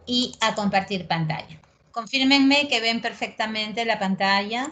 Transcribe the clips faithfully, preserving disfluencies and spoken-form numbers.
y a compartir pantalla. Confírmenme que ven perfectamente la pantalla.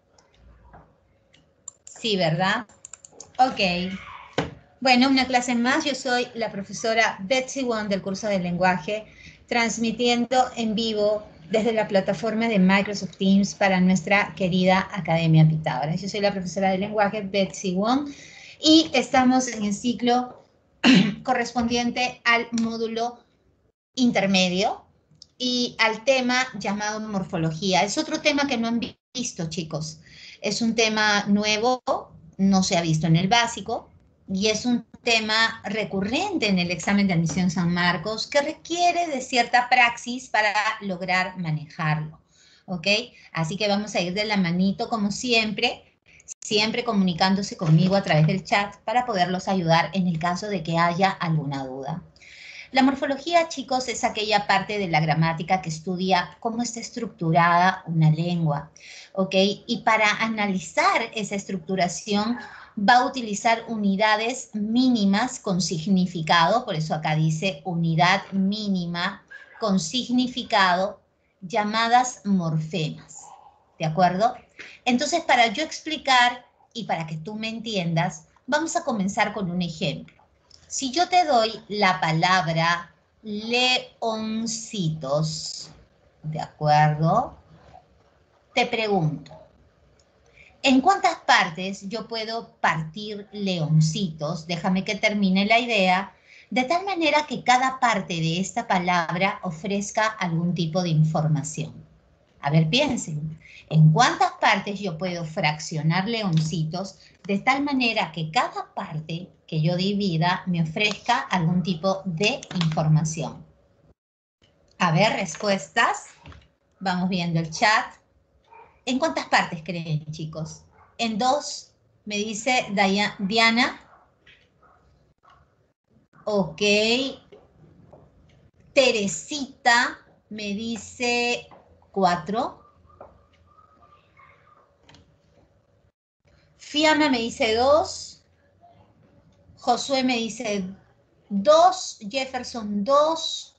Sí, ¿verdad? Ok. Bueno, una clase más. Yo soy la profesora Betsy Wong del curso de lenguaje, transmitiendo en vivo desde la plataforma de Microsoft Teams para nuestra querida Academia Pitágoras. Yo soy la profesora de lenguaje Betsy Wong y estamos en el ciclo correspondiente al módulo intermedio y al tema llamado morfología. Es otro tema que no han visto, chicos. Es un tema nuevo, no se ha visto en el básico, y es un tema recurrente en el examen de admisión San Marcos que requiere de cierta praxis para lograr manejarlo, ¿ok? Así que vamos a ir de la manito como siempre, siempre comunicándose conmigo a través del chat para poderlos ayudar en el caso de que haya alguna duda. La morfología, chicos, es aquella parte de la gramática que estudia cómo está estructurada una lengua, ¿ok? Y para analizar esa estructuración va a utilizar unidades mínimas con significado, por eso acá dice unidad mínima con significado, llamadas morfemas, ¿de acuerdo? Entonces, para yo explicar y para que tú me entiendas, vamos a comenzar con un ejemplo. Si yo te doy la palabra leoncitos, ¿de acuerdo? Te pregunto, ¿en cuántas partes yo puedo partir leoncitos? Déjame que termine la idea, de tal manera que cada parte de esta palabra ofrezca algún tipo de información. A ver, piensen, ¿en cuántas partes yo puedo fraccionar leoncitos de tal manera que cada parte que yo divida me ofrezca algún tipo de información? A ver, respuestas. Vamos viendo el chat. ¿En cuántas partes creen, chicos? En dos, me dice Diana. Ok. Teresita me dice cuatro. Fiamma me dice dos. Josué me dice dos. Jefferson dos.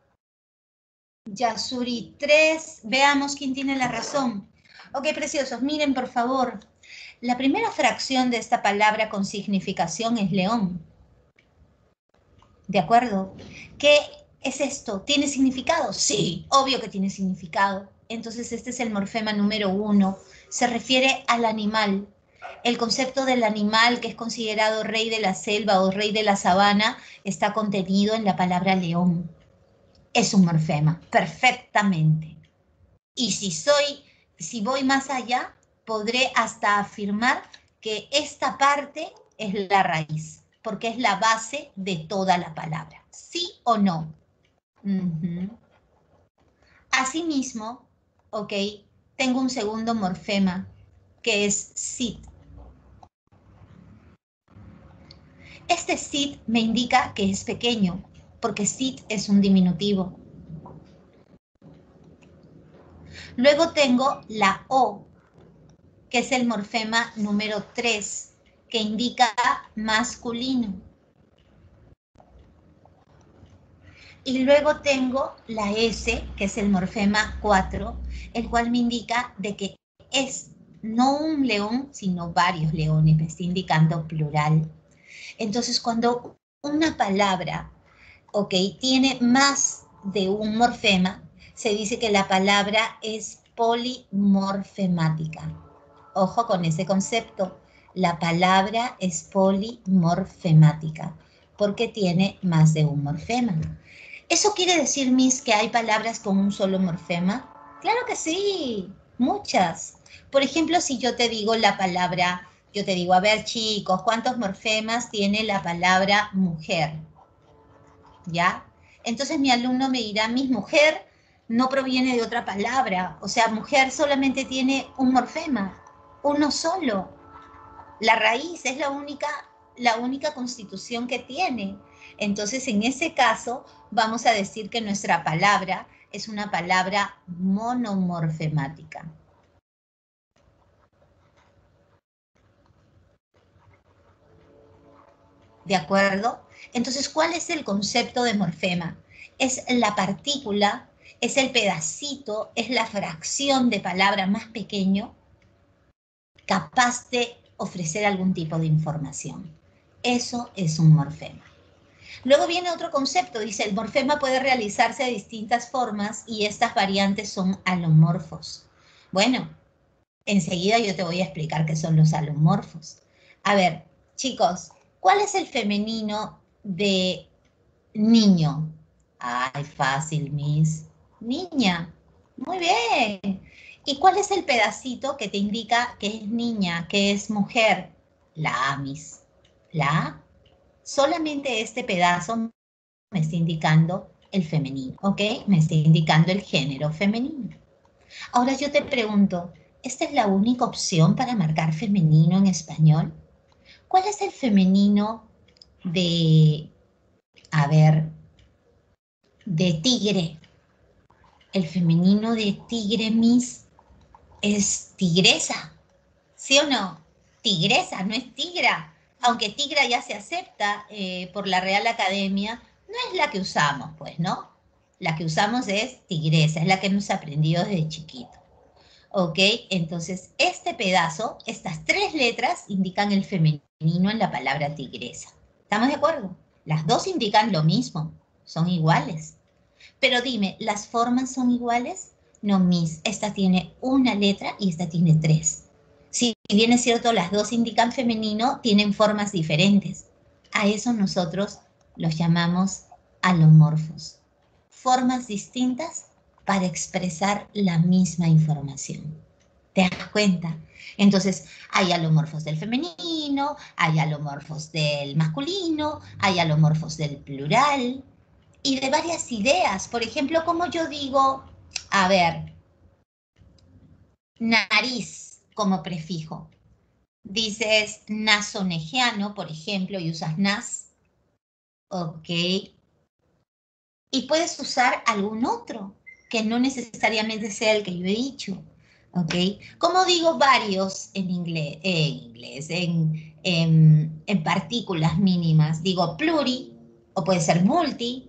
Yasuri tres. Veamos quién tiene la razón. Ok, preciosos, miren por favor. La primera fracción de esta palabra con significación es león. ¿De acuerdo? ¿Qué es esto? ¿Tiene significado? Sí, obvio que tiene significado. Entonces este es el morfema número uno. Se refiere al animal. El concepto del animal que es considerado rey de la selva o rey de la sabana está contenido en la palabra león. Es un morfema, perfectamente. Y si soy, si voy más allá, podré hasta afirmar que esta parte es la raíz, porque es la base de toda la palabra. ¿Sí o no? Uh-huh. Asimismo, ok, tengo un segundo morfema, que es sit. Este sit me indica que es pequeño, porque sit es un diminutivo. Luego tengo la O, que es el morfema número tres, que indica masculino. Y luego tengo la S, que es el morfema cuatro, el cual me indica de que es no un león, sino varios leones, me está indicando plural. Entonces, cuando una palabra, ok, tiene más de un morfema, se dice que la palabra es polimorfemática. Ojo con ese concepto. La palabra es polimorfemática porque tiene más de un morfema. ¿Eso quiere decir, Miss, que hay palabras con un solo morfema? Claro que sí, muchas. Por ejemplo, si yo te digo la palabra, yo te digo, a ver chicos, ¿cuántos morfemas tiene la palabra mujer? ¿Ya? Entonces mi alumno me dirá, Miss, mujer no proviene de otra palabra. O sea, mujer solamente tiene un morfema, uno solo. La raíz es la única, la única constitución que tiene. Entonces, en ese caso, vamos a decir que nuestra palabra es una palabra monomorfemática. ¿De acuerdo? Entonces, ¿cuál es el concepto de morfema? es la partícula, es el pedacito, es la fracción de palabra más pequeño capaz de ofrecer algún tipo de información. Eso es un morfema. Luego viene otro concepto, dice, el morfema puede realizarse de distintas formas y estas variantes son alomorfos. Bueno, enseguida yo te voy a explicar qué son los alomorfos. A ver, chicos, ¿cuál es el femenino de niño? Ay, fácil, Miss. Niña. Muy bien. ¿Y cuál es el pedacito que te indica que es niña, que es mujer? La A, Miss. La A. Solamente este pedazo me está indicando el femenino, ¿ok? Me está indicando el género femenino. Ahora yo te pregunto, ¿esta es la única opción para marcar femenino en español? ¿Cuál es el femenino de, a ver, de tigre? El femenino de tigre, Miss, es tigresa, ¿sí o no? Tigresa, no es tigra. Aunque tigra ya se acepta eh, por la Real Academia, no es la que usamos, pues, ¿no? La que usamos es tigresa, es la que hemos aprendido desde chiquito. ¿Ok? Entonces, este pedazo, estas tres letras indican el femenino en la palabra tigresa. ¿Estamos de acuerdo? Las dos indican lo mismo, son iguales. Pero dime, ¿las formas son iguales? No, Miss, esta tiene una letra y esta tiene tres. Si bien es cierto, las dos indican femenino, tienen formas diferentes. A eso nosotros los llamamos alomorfos. Formas distintas para expresar la misma información. ¿Te das cuenta? Entonces, hay alomorfos del femenino, hay alomorfos del masculino, hay alomorfos del plural y de varias ideas. Por ejemplo, como yo digo, a ver, nariz como prefijo. Dices nasonegiano, por ejemplo, y usas nas. Ok. Y puedes usar algún otro, que no necesariamente sea el que yo he dicho. ¿Ok? Como digo varios en inglés, en, inglés, en, en, en partículas mínimas, digo pluri, o puede ser multi,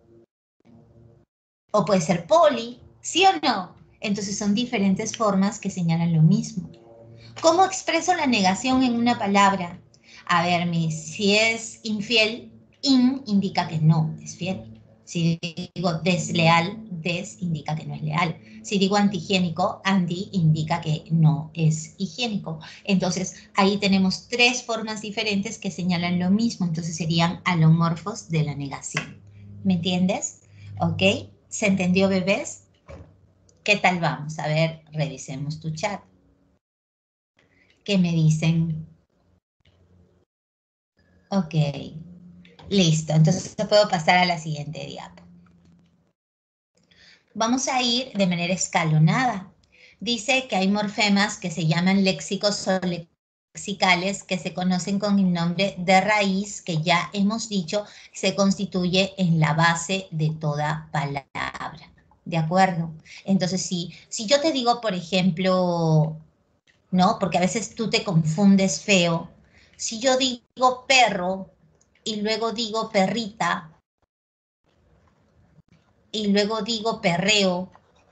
o puede ser poli, ¿sí o no? Entonces son diferentes formas que señalan lo mismo. ¿Cómo expreso la negación en una palabra? A ver, si es infiel, in indica que no es fiel. Si digo desleal, des indica que no es leal. Si digo antihigiénico, anti indica que no es higiénico. Entonces, ahí tenemos tres formas diferentes que señalan lo mismo. Entonces, serían alomorfos de la negación. ¿Me entiendes? ¿Ok? ¿Se entendió, bebés? ¿Qué tal vamos? A ver, revisemos tu chat. ¿Qué me dicen? Ok. Listo, entonces puedo pasar a la siguiente diapo. Vamos a ir de manera escalonada. Dice que hay morfemas que se llaman léxicos o lexicales que se conocen con el nombre de raíz, que ya hemos dicho se constituye en la base de toda palabra. ¿De acuerdo? Entonces, si, si yo te digo, por ejemplo, ¿no? Porque a veces tú te confundes feo. Si yo digo perro y luego digo perrita, y luego digo perreo,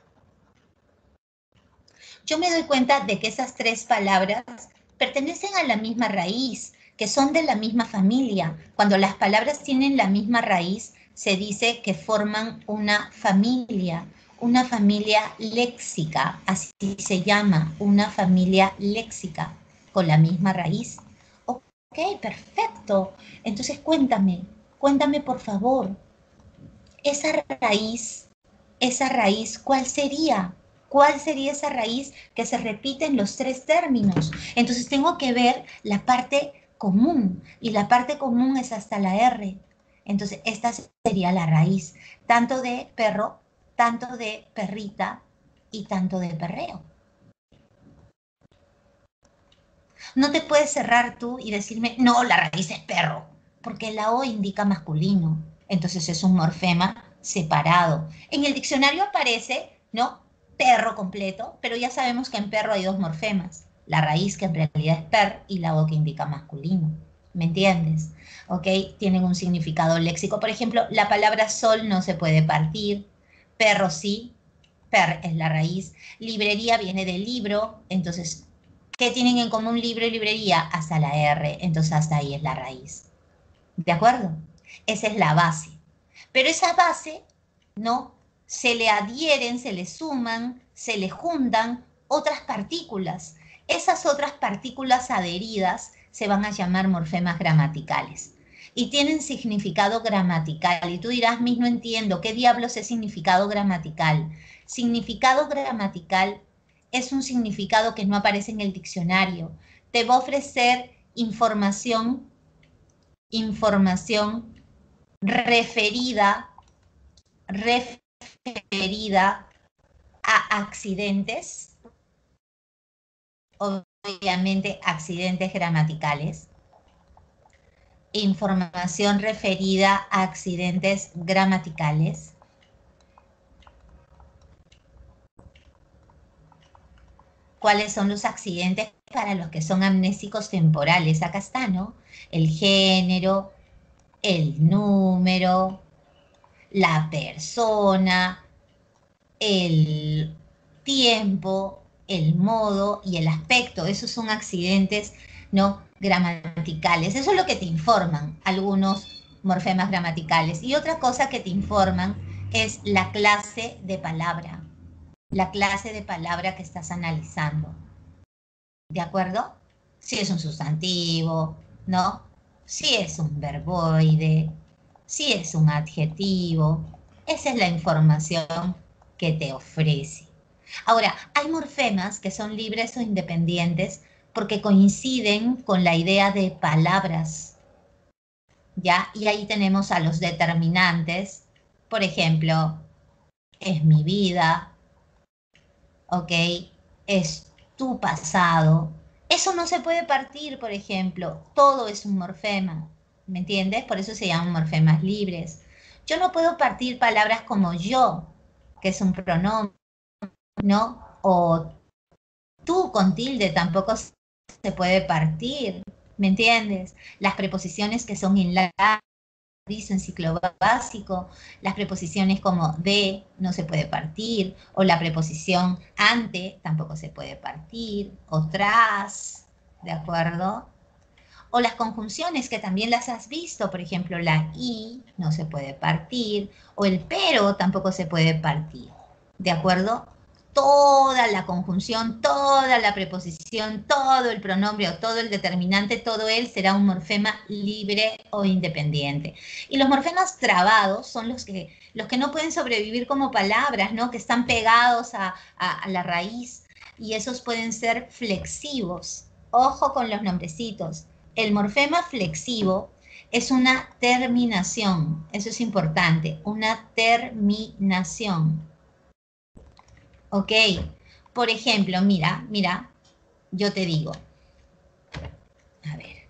yo me doy cuenta de que esas tres palabras pertenecen a la misma raíz, que son de la misma familia. Cuando las palabras tienen la misma raíz, se dice que forman una familia, una familia léxica, así se llama, una familia léxica, con la misma raíz. Ok, perfecto. Entonces cuéntame, cuéntame por favor, esa raíz, esa raíz, ¿cuál sería? ¿Cuál sería esa raíz que se repite en los tres términos? Entonces tengo que ver la parte común, y la parte común es hasta la R. Entonces esta sería la raíz, tanto de perro, tanto de perrita y tanto de perreo. No te puedes cerrar tú y decirme, no, la raíz es perro, porque la O indica masculino. Entonces es un morfema separado. En el diccionario aparece, ¿no? Perro completo, pero ya sabemos que en perro hay dos morfemas. La raíz, que en realidad es per, y la O, que indica masculino. ¿Me entiendes? ¿ok? Tienen un significado léxico. Por ejemplo, la palabra sol no se puede partir, perro sí, per es la raíz, librería viene del libro, entonces, ¿qué tienen en común libro y librería? Hasta la R, entonces hasta ahí es la raíz. ¿De acuerdo? Esa es la base. Pero esa base, ¿no? Se le adhieren, se le suman, se le juntan otras partículas. Esas otras partículas adheridas se van a llamar morfemas gramaticales. Y tienen significado gramatical. Y tú dirás, mis, no entiendo, ¿qué diablos es significado gramatical? Significado gramatical es un significado que no aparece en el diccionario. Te va a ofrecer información, información referida, referida a accidentes, obviamente accidentes gramaticales, información referida a accidentes gramaticales, ¿cuáles son los accidentes para los que son amnésicos temporales? Acá está, ¿no? El género, el número, la persona, el tiempo, el modo y el aspecto. Esos son accidentes, ¿no? Gramaticales. Eso es lo que te informan algunos morfemas gramaticales. Y otra cosa que te informan es la clase de palabra. La clase de palabra que estás analizando. ¿De acuerdo? Si es un sustantivo, ¿no? Si es un verboide, si es un adjetivo. Esa es la información que te ofrece. Ahora, hay morfemas que son libres o independientes porque coinciden con la idea de palabras, ¿ya? Y ahí tenemos a los determinantes, por ejemplo, es mi vida, ¿ok? Es tu pasado. Eso no se puede partir, por ejemplo. Todo es un morfema, ¿me entiendes? Por eso se llaman morfemas libres. Yo no puedo partir palabras como yo, que es un pronombre, ¿no? O tú con tilde tampoco se puede partir, ¿me entiendes? Las preposiciones que son in la, dice en ciclo básico, las preposiciones como de no se puede partir, o la preposición ante tampoco se puede partir, o tras, ¿de acuerdo? O las conjunciones que también las has visto, por ejemplo, la y no se puede partir, o el pero tampoco se puede partir, ¿de acuerdo? Toda la conjunción, toda la preposición, todo el pronombre o todo el determinante, todo él será un morfema libre o independiente. Y los morfemas trabados son los que, los que no pueden sobrevivir como palabras, ¿no? Que están pegados a, a, a la raíz, y esos pueden ser flexivos. Ojo con los nombrecitos. El morfema flexivo es una terminación, eso es importante, una terminación. ¿Ok? Por ejemplo, mira, mira, yo te digo, a ver,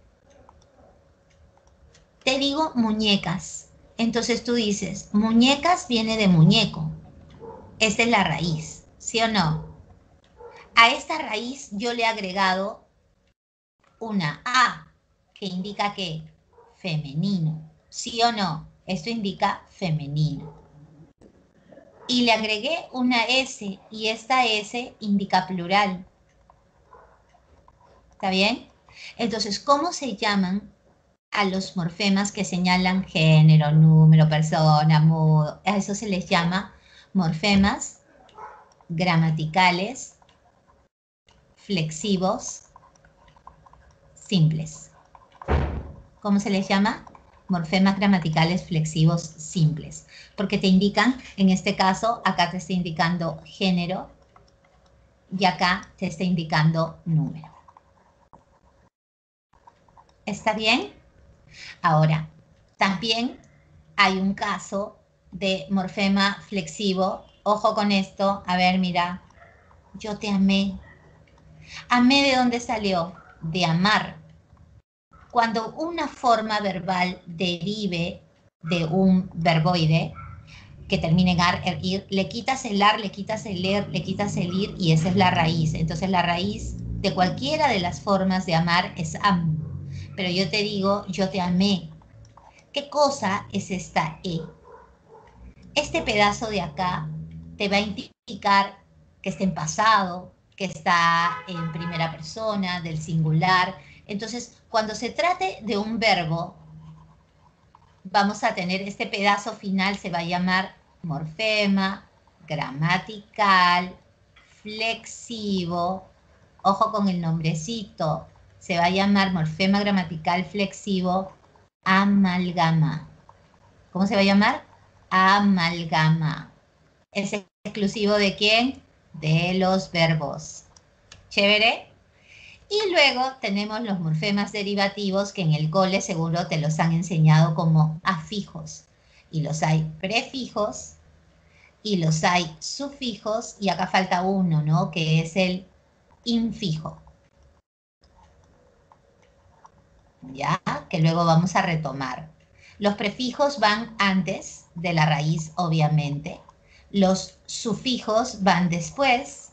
te digo muñecas. Entonces tú dices, muñecas viene de muñeco. Esta es la raíz, ¿sí o no? A esta raíz yo le he agregado una A, que indica que femenino, ¿sí o no? Esto indica femenino. Y le agregué una S, y esta S indica plural. ¿Está bien? Entonces, ¿cómo se llaman a los morfemas que señalan género, número, persona, modo? A eso se les llama morfemas gramaticales flexivos simples. ¿Cómo se les llama? Morfemas gramaticales flexivos simples, porque te indican, en este caso, acá te está indicando género y acá te está indicando número. ¿Está bien? Ahora, también hay un caso de morfema flexivo. Ojo con esto. A ver, mira. Yo te amé. ¿Amé de dónde salió? De amar. Cuando una forma verbal derive de un verboide que termine en ar, er, ir, le quitas el ar, le quitas el er, le quitas el ir, y esa es la raíz. Entonces la raíz de cualquiera de las formas de amar es am. Pero yo te digo, yo te amé. ¿Qué cosa es esta E? Este pedazo de acá te va a indicar que está en pasado, que está en primera persona, del singular. Entonces, cuando se trate de un verbo, vamos a tener este pedazo final, se va a llamar morfema, gramatical, flexivo. Ojo con el nombrecito. Se va a llamar morfema gramatical flexivo amalgama. ¿Cómo se va a llamar? Amalgama. ¿Es exclusivo de quién? De los verbos. ¿Chévere? Y luego tenemos los morfemas derivativos que en el cole seguro te los han enseñado como afijos. Y los hay prefijos y los hay sufijos y acá falta uno, ¿no? Que es el infijo. ¿Ya? Que luego vamos a retomar. Los prefijos van antes de la raíz, obviamente. Los sufijos van después.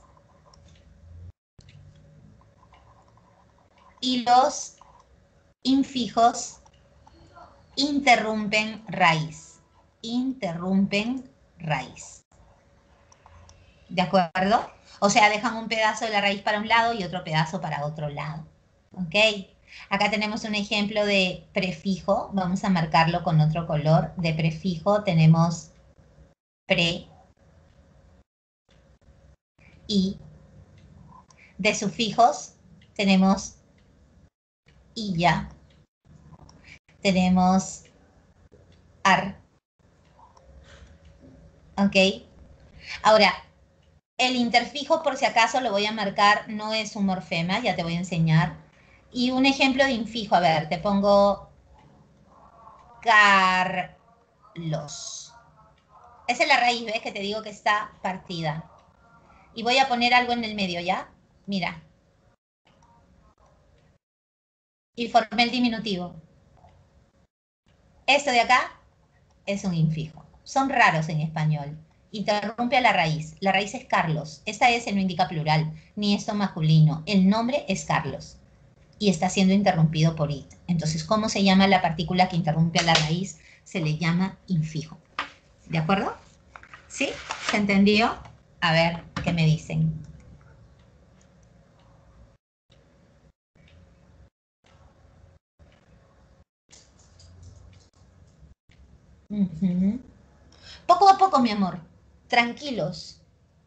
Y los infijos interrumpen raíz. Interrumpen raíz. ¿De acuerdo? O sea, dejan un pedazo de la raíz para un lado y otro pedazo para otro lado. ¿Ok? Acá tenemos un ejemplo de prefijo. Vamos a marcarlo con otro color. De prefijo tenemos pre y. De sufijos tenemos y ya. Tenemos ar. ¿Ok? Ahora, el interfijo, por si acaso, lo voy a marcar, no es un morfema, ya te voy a enseñar. Y un ejemplo de infijo, a ver, te pongo Carlos. Esa es la raíz, ¿ves? Que te digo que está partida. Y voy a poner algo en el medio, ¿ya? Mira. Y formé el diminutivo. Esto de acá es un infijo. Son raros en español. Interrumpe a la raíz. La raíz es Carlos. Esta S no indica plural, ni esto masculino. El nombre es Carlos. Y está siendo interrumpido por it. Entonces, ¿cómo se llama la partícula que interrumpe a la raíz? Se le llama infijo. ¿De acuerdo? ¿Sí? ¿Se entendió? A ver, ¿qué me dicen? Uh-huh. Poco a poco, mi amor. Tranquilos.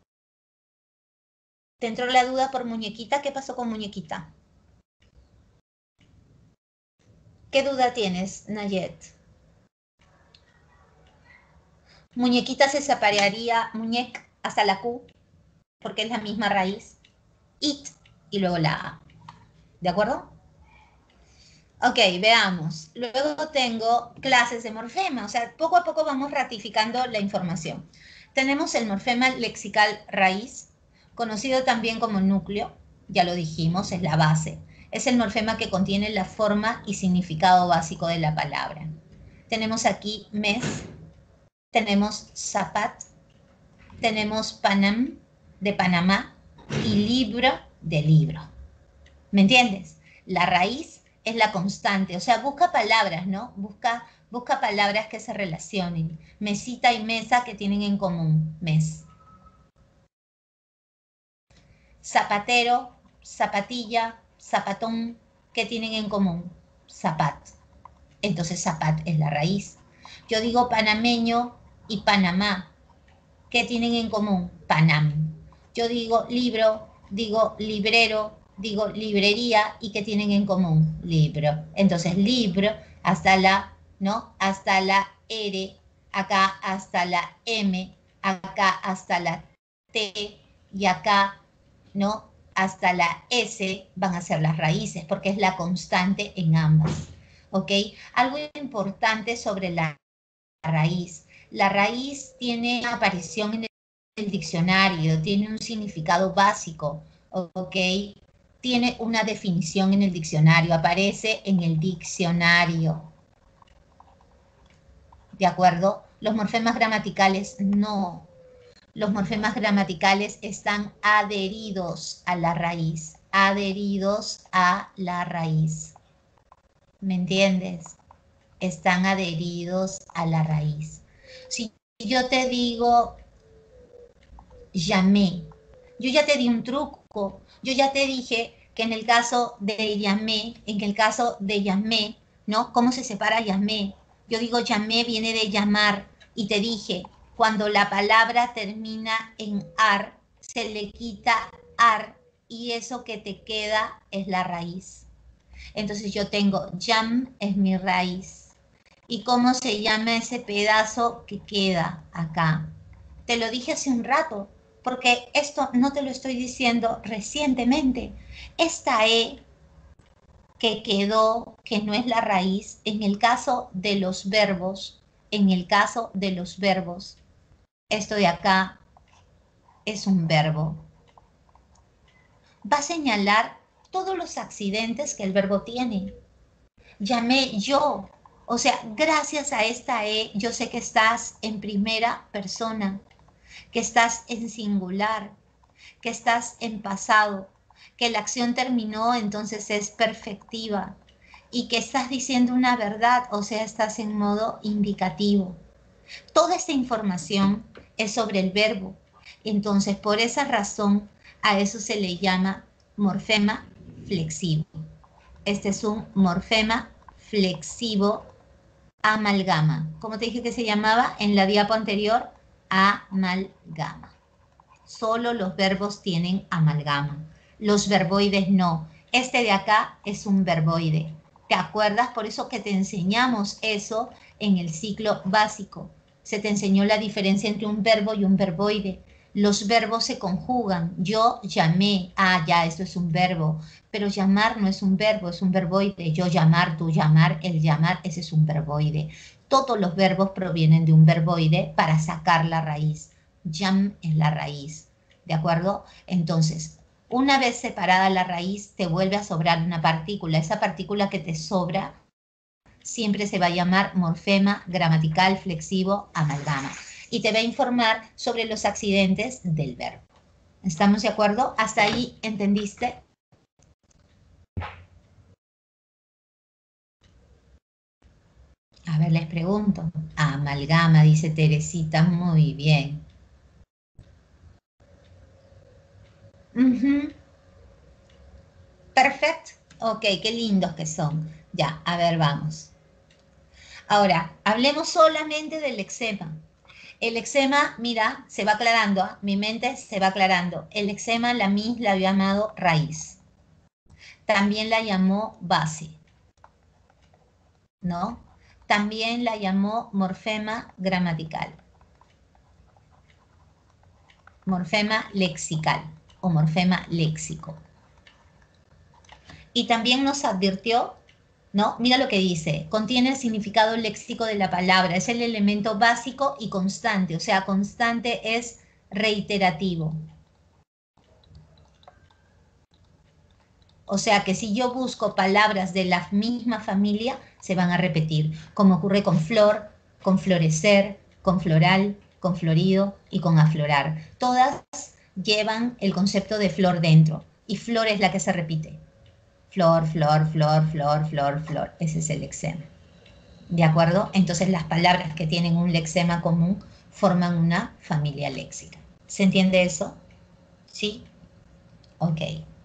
¿Te entró la duda por muñequita? ¿Qué pasó con muñequita? ¿Qué duda tienes, Nayet? Muñequita se separaría muñec hasta la Q, porque es la misma raíz. It y luego la A. ¿De acuerdo? Ok, veamos. Luego tengo clases de morfema, o sea, poco a poco vamos ratificando la información. Tenemos el morfema lexical raíz, conocido también como núcleo, ya lo dijimos, es la base. Es el morfema que contiene la forma y significado básico de la palabra. Tenemos aquí mes, tenemos zapat, tenemos Panam, de Panamá, y libro, de libro. ¿Me entiendes? La raíz es la constante, o sea, busca palabras, ¿no? Busca, busca palabras que se relacionen. Mesita y mesa que tienen en común, mes. Zapatero, zapatilla, zapatón, que tienen en común, zapat. Entonces zapat es la raíz. Yo digo panameño y Panamá, ¿qué tienen en común? Panam. Yo digo libro, digo librero, digo librería, y ¿qué tienen en común? Libro. Entonces libro hasta la, ¿no? Hasta la R, acá hasta la M, acá hasta la T, y acá, ¿no? Hasta la S van a ser las raíces, porque es la constante en ambas, ¿ok? Algo importante sobre la raíz. La raíz tiene aparición en el diccionario, tiene un significado básico, ¿ok? Tiene una definición en el diccionario, aparece en el diccionario. ¿De acuerdo? Los morfemas gramaticales no. Los morfemas gramaticales están adheridos a la raíz, adheridos a la raíz. ¿Me entiendes? están adheridos a la raíz. Si yo te digo, llamé, yo ya te di un truco, yo ya te dije que en el caso de llamé, en el caso de llamé, ¿no? ¿Cómo se separa llamé? Yo digo llamé viene de llamar y te dije, cuando la palabra termina en ar, se le quita ar y eso que te queda es la raíz. Entonces yo tengo yam es mi raíz. ¿Y cómo se llama ese pedazo que queda acá? Te lo dije hace un rato, porque esto no te lo estoy diciendo recientemente. Esta E que quedó, que no es la raíz, en el caso de los verbos, en el caso de los verbos, esto de acá es un verbo. Va a señalar todos los accidentes que el verbo tiene. Llamé yo, o sea, gracias a esta E, yo sé que estás en primera persona, que estás en singular, que estás en pasado, que la acción terminó, entonces es perfectiva, y que estás diciendo una verdad, o sea, estás en modo indicativo. Toda esta información es sobre el verbo, entonces por esa razón a eso se le llama morfema flexivo. Este es un morfema flexivo amalgama. ¿Cómo te dije que se llamaba en la diapo anterior? Amalgama. Solo los verbos tienen amalgama. Los verboides no. Este de acá es un verboide. ¿Te acuerdas? Por eso que te enseñamos eso en el ciclo básico. Se te enseñó la diferencia entre un verbo y un verboide. Los verbos se conjugan. Yo llamé. Ah, ya, esto es un verbo. Pero llamar no es un verbo, es un verboide. Yo llamar, tú llamar, el llamar, ese es un verboide. Todos los verbos provienen de un verboide para sacar la raíz. Yam es la raíz, ¿de acuerdo? Entonces, una vez separada la raíz, te vuelve a sobrar una partícula. Esa partícula que te sobra siempre se va a llamar morfema gramatical flexivo amalgama. Y te va a informar sobre los accidentes del verbo. ¿Estamos de acuerdo? ¿Hasta ahí entendiste? A ver, les pregunto. Amalgama, dice Teresita, muy bien. Uh-huh. Perfecto. Ok, qué lindos que son. Ya, a ver, vamos. Ahora, hablemos solamente del eczema. El eczema, mira, se va aclarando, ¿eh? Mi mente se va aclarando. El eczema, la Miss la había llamado raíz. También la llamó base, ¿no? También la llamó morfema gramatical. Morfema lexical o morfema léxico. Y también nos advirtió, ¿no? Mira lo que dice, contiene el significado léxico de la palabra, es el elemento básico y constante, o sea, constante es reiterativo. O sea que si yo busco palabras de la misma familia, se van a repetir, como ocurre con flor, con florecer, con floral, con florido y con aflorar. Todas llevan el concepto de flor dentro y flor es la que se repite. Flor, flor, flor, flor, flor, flor. Ese es el lexema. ¿De acuerdo? Entonces las palabras que tienen un lexema común forman una familia léxica. ¿Se entiende eso? ¿Sí? Ok.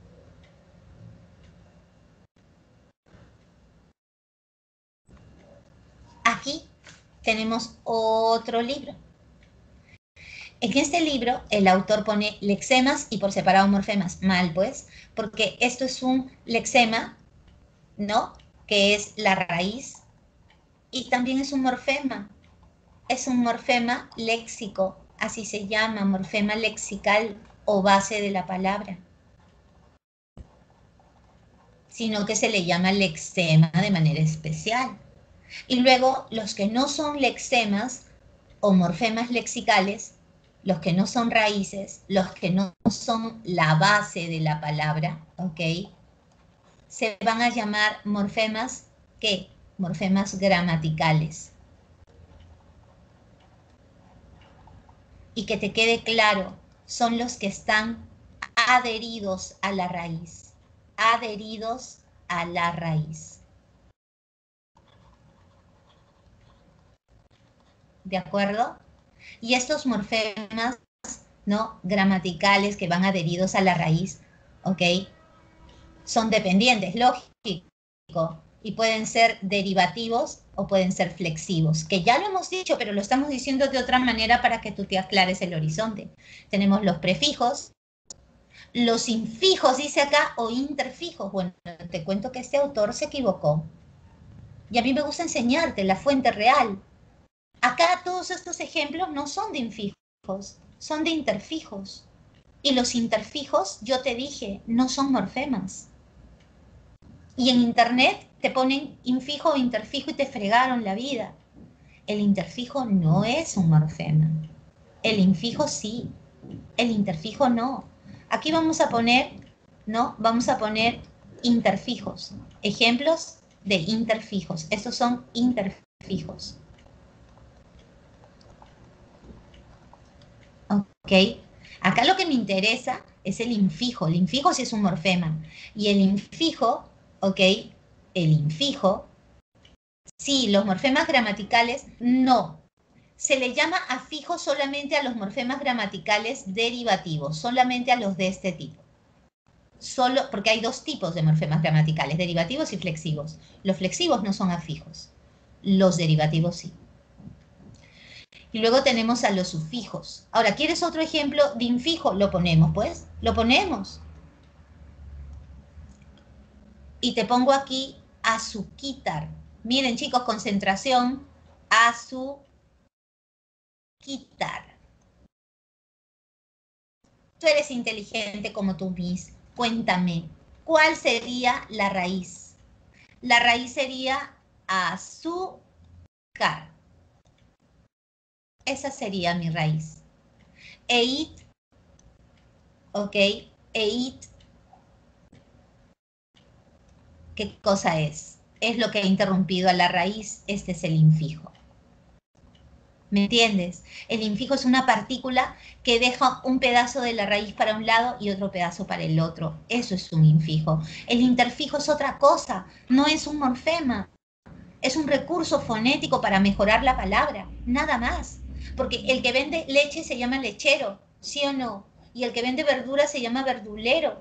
Aquí tenemos otro libro. En este libro el autor pone lexemas y por separado morfemas. Mal pues, porque esto es un lexema, ¿no? Que es la raíz y también es un morfema. Es un morfema léxico, así se llama, morfema lexical o base de la palabra. Sino que se le llama lexema de manera especial. Y luego los que no son lexemas o morfemas lexicales, los que no son raíces, los que no son la base de la palabra, ¿ok? Se van a llamar morfemas, ¿qué? Morfemas gramaticales. Y que te quede claro, son los que están adheridos a la raíz, adheridos a la raíz. ¿de acuerdo? Y estos morfemas, ¿no?, gramaticales que van adheridos a la raíz, ¿ok?, son dependientes, lógico, y pueden ser derivativos o pueden ser flexivos, que ya lo hemos dicho, pero lo estamos diciendo de otra manera para que tú te aclares el horizonte. Tenemos los prefijos, los infijos, dice acá, o interfijos. Bueno, te cuento que este autor se equivocó. Y a mí me gusta enseñarte la fuente real. Acá todos estos ejemplos no son de infijos, son de interfijos. Y los interfijos, yo te dije, no son morfemas. Y en internet te ponen infijo o interfijo y te fregaron la vida. El interfijo no es un morfema. El infijo sí, el interfijo no. Aquí vamos a poner, ¿no? Vamos a poner interfijos. Ejemplos de interfijos. Estos son interfijos. ¿Ok? Acá lo que me interesa es el infijo. El infijo sí es un morfema. Y el infijo, ¿ok? El infijo, sí, los morfemas gramaticales, no. Se le llama afijo solamente a los morfemas gramaticales derivativos, solamente a los de este tipo. Solo, porque hay dos tipos de morfemas gramaticales, derivativos y flexivos. Los flexivos no son afijos, los derivativos sí. Y luego tenemos a los sufijos. Ahora, ¿quieres otro ejemplo de infijo? Lo ponemos, pues, lo ponemos. Y te pongo aquí azuquitar. Miren, chicos, concentración, azuquitar. Tú eres inteligente como tú, Miss. Cuéntame, ¿cuál sería la raíz? La raíz sería azúcar. Esa sería mi raíz. Eit, ¿ok? Eit, ¿qué cosa es? Es lo que ha interrumpido a la raíz. Este es el infijo. ¿Me entiendes? El infijo es una partícula que deja un pedazo de la raíz para un lado y otro pedazo para el otro. Eso es un infijo. El interfijo es otra cosa, no es un morfema. Es un recurso fonético para mejorar la palabra, nada más. Porque el que vende leche se llama lechero, ¿sí o no? Y el que vende verdura se llama verdulero.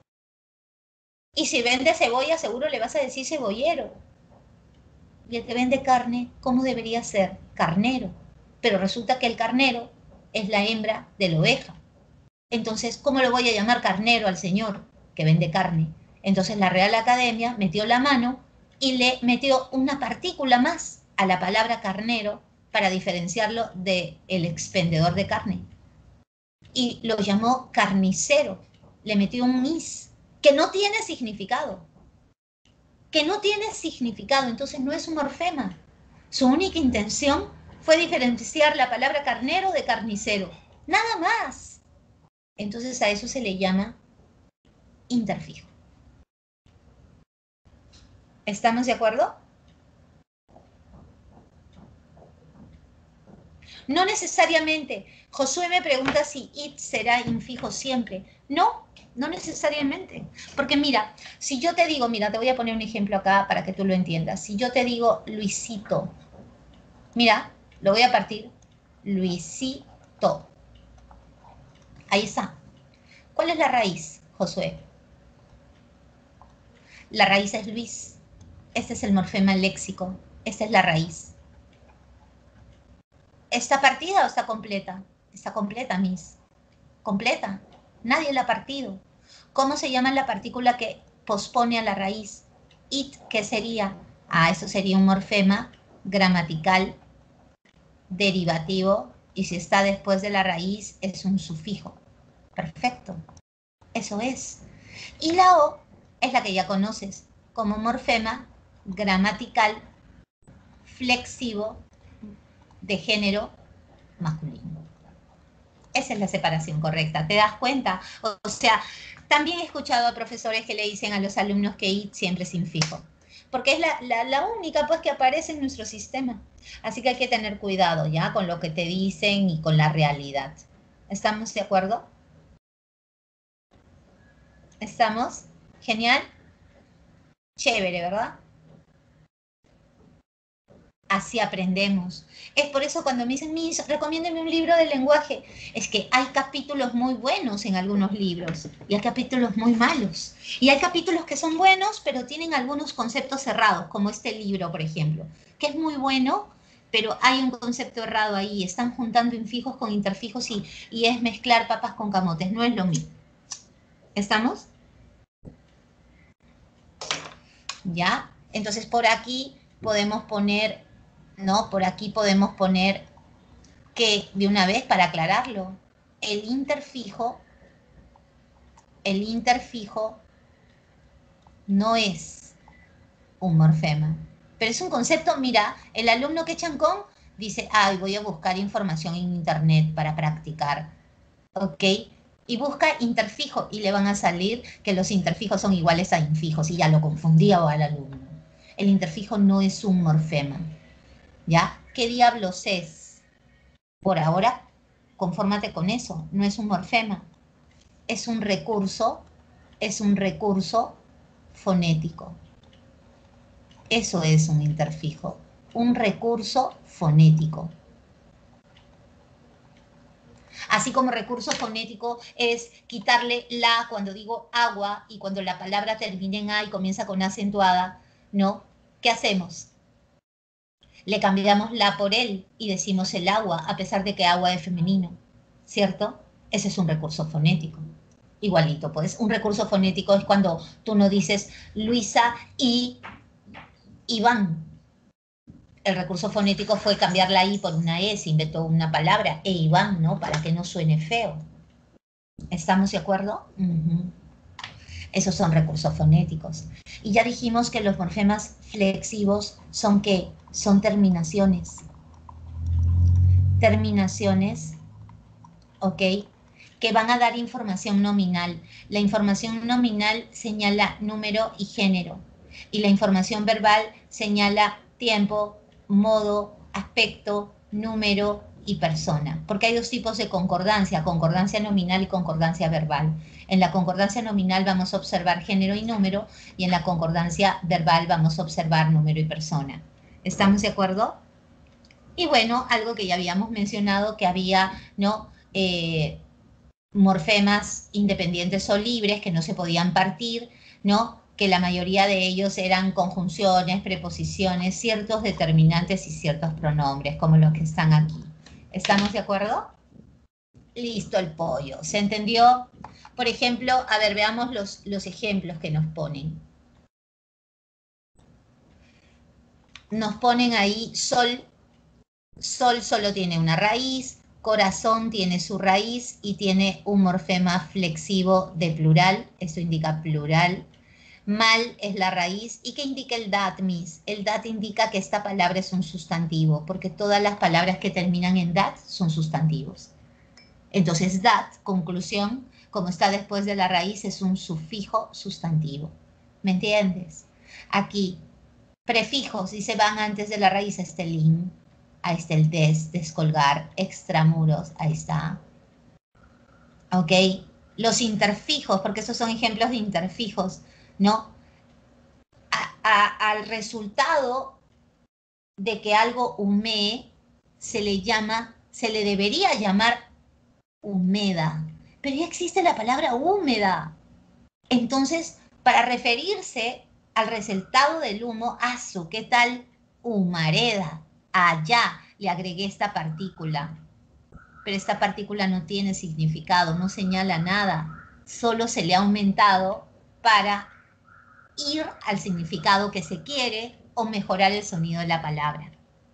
Y si vende cebolla, seguro le vas a decir cebollero. Y el que vende carne, ¿cómo debería ser? Carnero. Pero resulta que el carnero es la hembra de la oveja. Entonces, ¿cómo lo voy a llamar carnero al señor que vende carne? Entonces la Real Academia metió la mano y le metió una partícula más a la palabra carnero para diferenciarlo del expendedor de carne. Y lo llamó carnicero. Le metió un is, que no tiene significado. Que no tiene significado, entonces no es un morfema. Su única intención fue diferenciar la palabra carnero de carnicero. Nada más. Entonces a eso se le llama interfijo. ¿Estamos de acuerdo? No necesariamente. Josué me pregunta si it será infijo siempre. No, no necesariamente. Porque mira, si yo te digo, mira, te voy a poner un ejemplo acá para que tú lo entiendas. Si yo te digo Luisito, mira, lo voy a partir. Luisito. Ahí está. ¿Cuál es la raíz, Josué? La raíz es Luis. Este es el morfema léxico. Esta es la raíz. ¿Está partida o está completa? Está completa, Miss. Completa. Nadie la ha partido. ¿Cómo se llama la partícula que pospone a la raíz? It, ¿qué sería? Ah, eso sería un morfema gramatical derivativo y si está después de la raíz es un sufijo. Perfecto. Eso es. Y la O es la que ya conoces como morfema gramatical flexivo de género masculino. Esa es la separación correcta, ¿te das cuenta? O sea, también he escuchado a profesores que le dicen a los alumnos que it siempre es infijo, porque es la, la, la única pues que aparece en nuestro sistema. Así que hay que tener cuidado ya con lo que te dicen y con la realidad. ¿Estamos de acuerdo? ¿Estamos? Genial. Chévere, ¿verdad? Así aprendemos. Es por eso cuando me dicen, Miss, recomiéndeme un libro de lenguaje, es que hay capítulos muy buenos en algunos libros y hay capítulos muy malos. Y hay capítulos que son buenos, pero tienen algunos conceptos cerrados, como este libro, por ejemplo, que es muy bueno, pero hay un concepto errado ahí. Están juntando infijos con interfijos y, y es mezclar papas con camotes. No es lo mismo. ¿Estamos? ¿Ya? Entonces por aquí podemos poner, ¿no? Por aquí podemos poner que, de una vez para aclararlo, el interfijo, el interfijo no es un morfema. Pero es un concepto, mira, el alumno que chancón dice, ay, voy a buscar información en internet para practicar, ¿ok? Y busca interfijo y le van a salir que los interfijos son iguales a infijos y ya lo confundía al alumno. El interfijo no es un morfema, ¿ya? ¿Qué diablos es? Por ahora, confórmate con eso, no es un morfema, es un recurso, es un recurso fonético. Eso es un interfijo, un recurso fonético. Así como recurso fonético es quitarle la cuando digo agua y cuando la palabra termina en A y comienza con acentuada, ¿no? ¿Qué hacemos? Le cambiamos la por él y decimos el agua, a pesar de que agua es femenino, ¿cierto? Ese es un recurso fonético. Igualito, pues. Un recurso fonético es cuando tú no dices Luisa y Iván. El recurso fonético fue cambiar la I por una E, se inventó una palabra, e Iván, ¿no? Para que no suene feo. ¿Estamos de acuerdo? Uh-huh. Esos son recursos fonéticos. Y ya dijimos que los morfemas flexivos son ¿qué? Son terminaciones. Terminaciones, ¿ok? Que van a dar información nominal. La información nominal señala número y género. Y la información verbal señala tiempo, modo, aspecto, número y persona. Porque hay dos tipos de concordancia, concordancia nominal y concordancia verbal. En la concordancia nominal vamos a observar género y número, y en la concordancia verbal vamos a observar número y persona. ¿Estamos de acuerdo? Y bueno, algo que ya habíamos mencionado, que había, ¿no? Eh, morfemas independientes o libres que no se podían partir, ¿no? Que la mayoría de ellos eran conjunciones, preposiciones, ciertos determinantes y ciertos pronombres, como los que están aquí. ¿Estamos de acuerdo? Listo el pollo. ¿Se entendió? Por ejemplo, a ver, veamos los, los ejemplos que nos ponen. Nos ponen ahí sol. Sol solo tiene una raíz, corazón tiene su raíz y tiene un morfema flexivo de plural, eso indica plural. Mal es la raíz. ¿Y qué indica el dat, Miss? El dat indica que esta palabra es un sustantivo, porque todas las palabras que terminan en dat son sustantivos. Entonces dat, conclusión, como está después de la raíz, es un sufijo sustantivo. ¿Me entiendes? Aquí, prefijos, y se van antes de la raíz, este lin. Ahí está el des, descolgar, extramuros, ahí está. ¿Ok? Los interfijos, porque esos son ejemplos de interfijos, ¿no? A, a, al resultado de que algo humee, se le llama, se le debería llamar húmeda. Pero ya existe la palabra húmeda. Entonces, para referirse al resultado del humo, azu, ¿qué tal? Humareda. Allá le agregué esta partícula, pero esta partícula no tiene significado, no señala nada, solo se le ha aumentado para ir al significado que se quiere o mejorar el sonido de la palabra.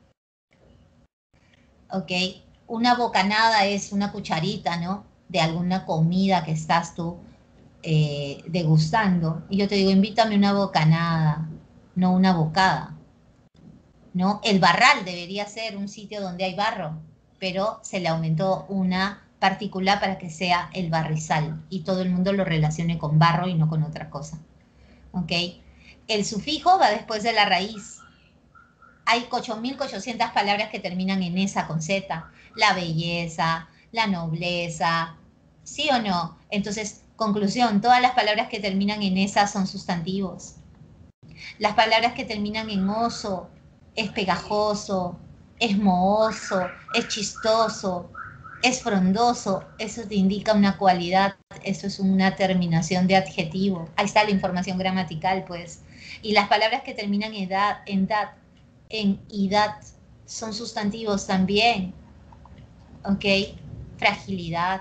¿Ok? Una bocanada es una cucharita, ¿no? De alguna comida que estás tú eh, degustando. Y yo te digo, invítame una bocanada, no una bocada. ¿No? El barral debería ser un sitio donde hay barro, pero se le aumentó una partícula para que sea el barrizal y todo el mundo lo relacione con barro y no con otra cosa. ¿Ok? El sufijo va después de la raíz. Hay ocho mil ochocientas palabras que terminan en esa con Z. La belleza, la nobleza, ¿sí o no? Entonces, conclusión, todas las palabras que terminan en esa son sustantivos. Las palabras que terminan en oso, es pegajoso, es mohoso, es chistoso, es frondoso. Eso te indica una cualidad, eso es una terminación de adjetivo. Ahí está la información gramatical, pues. Y las palabras que terminan en edad, en dad, en idad, son sustantivos también. ¿Ok? Fragilidad,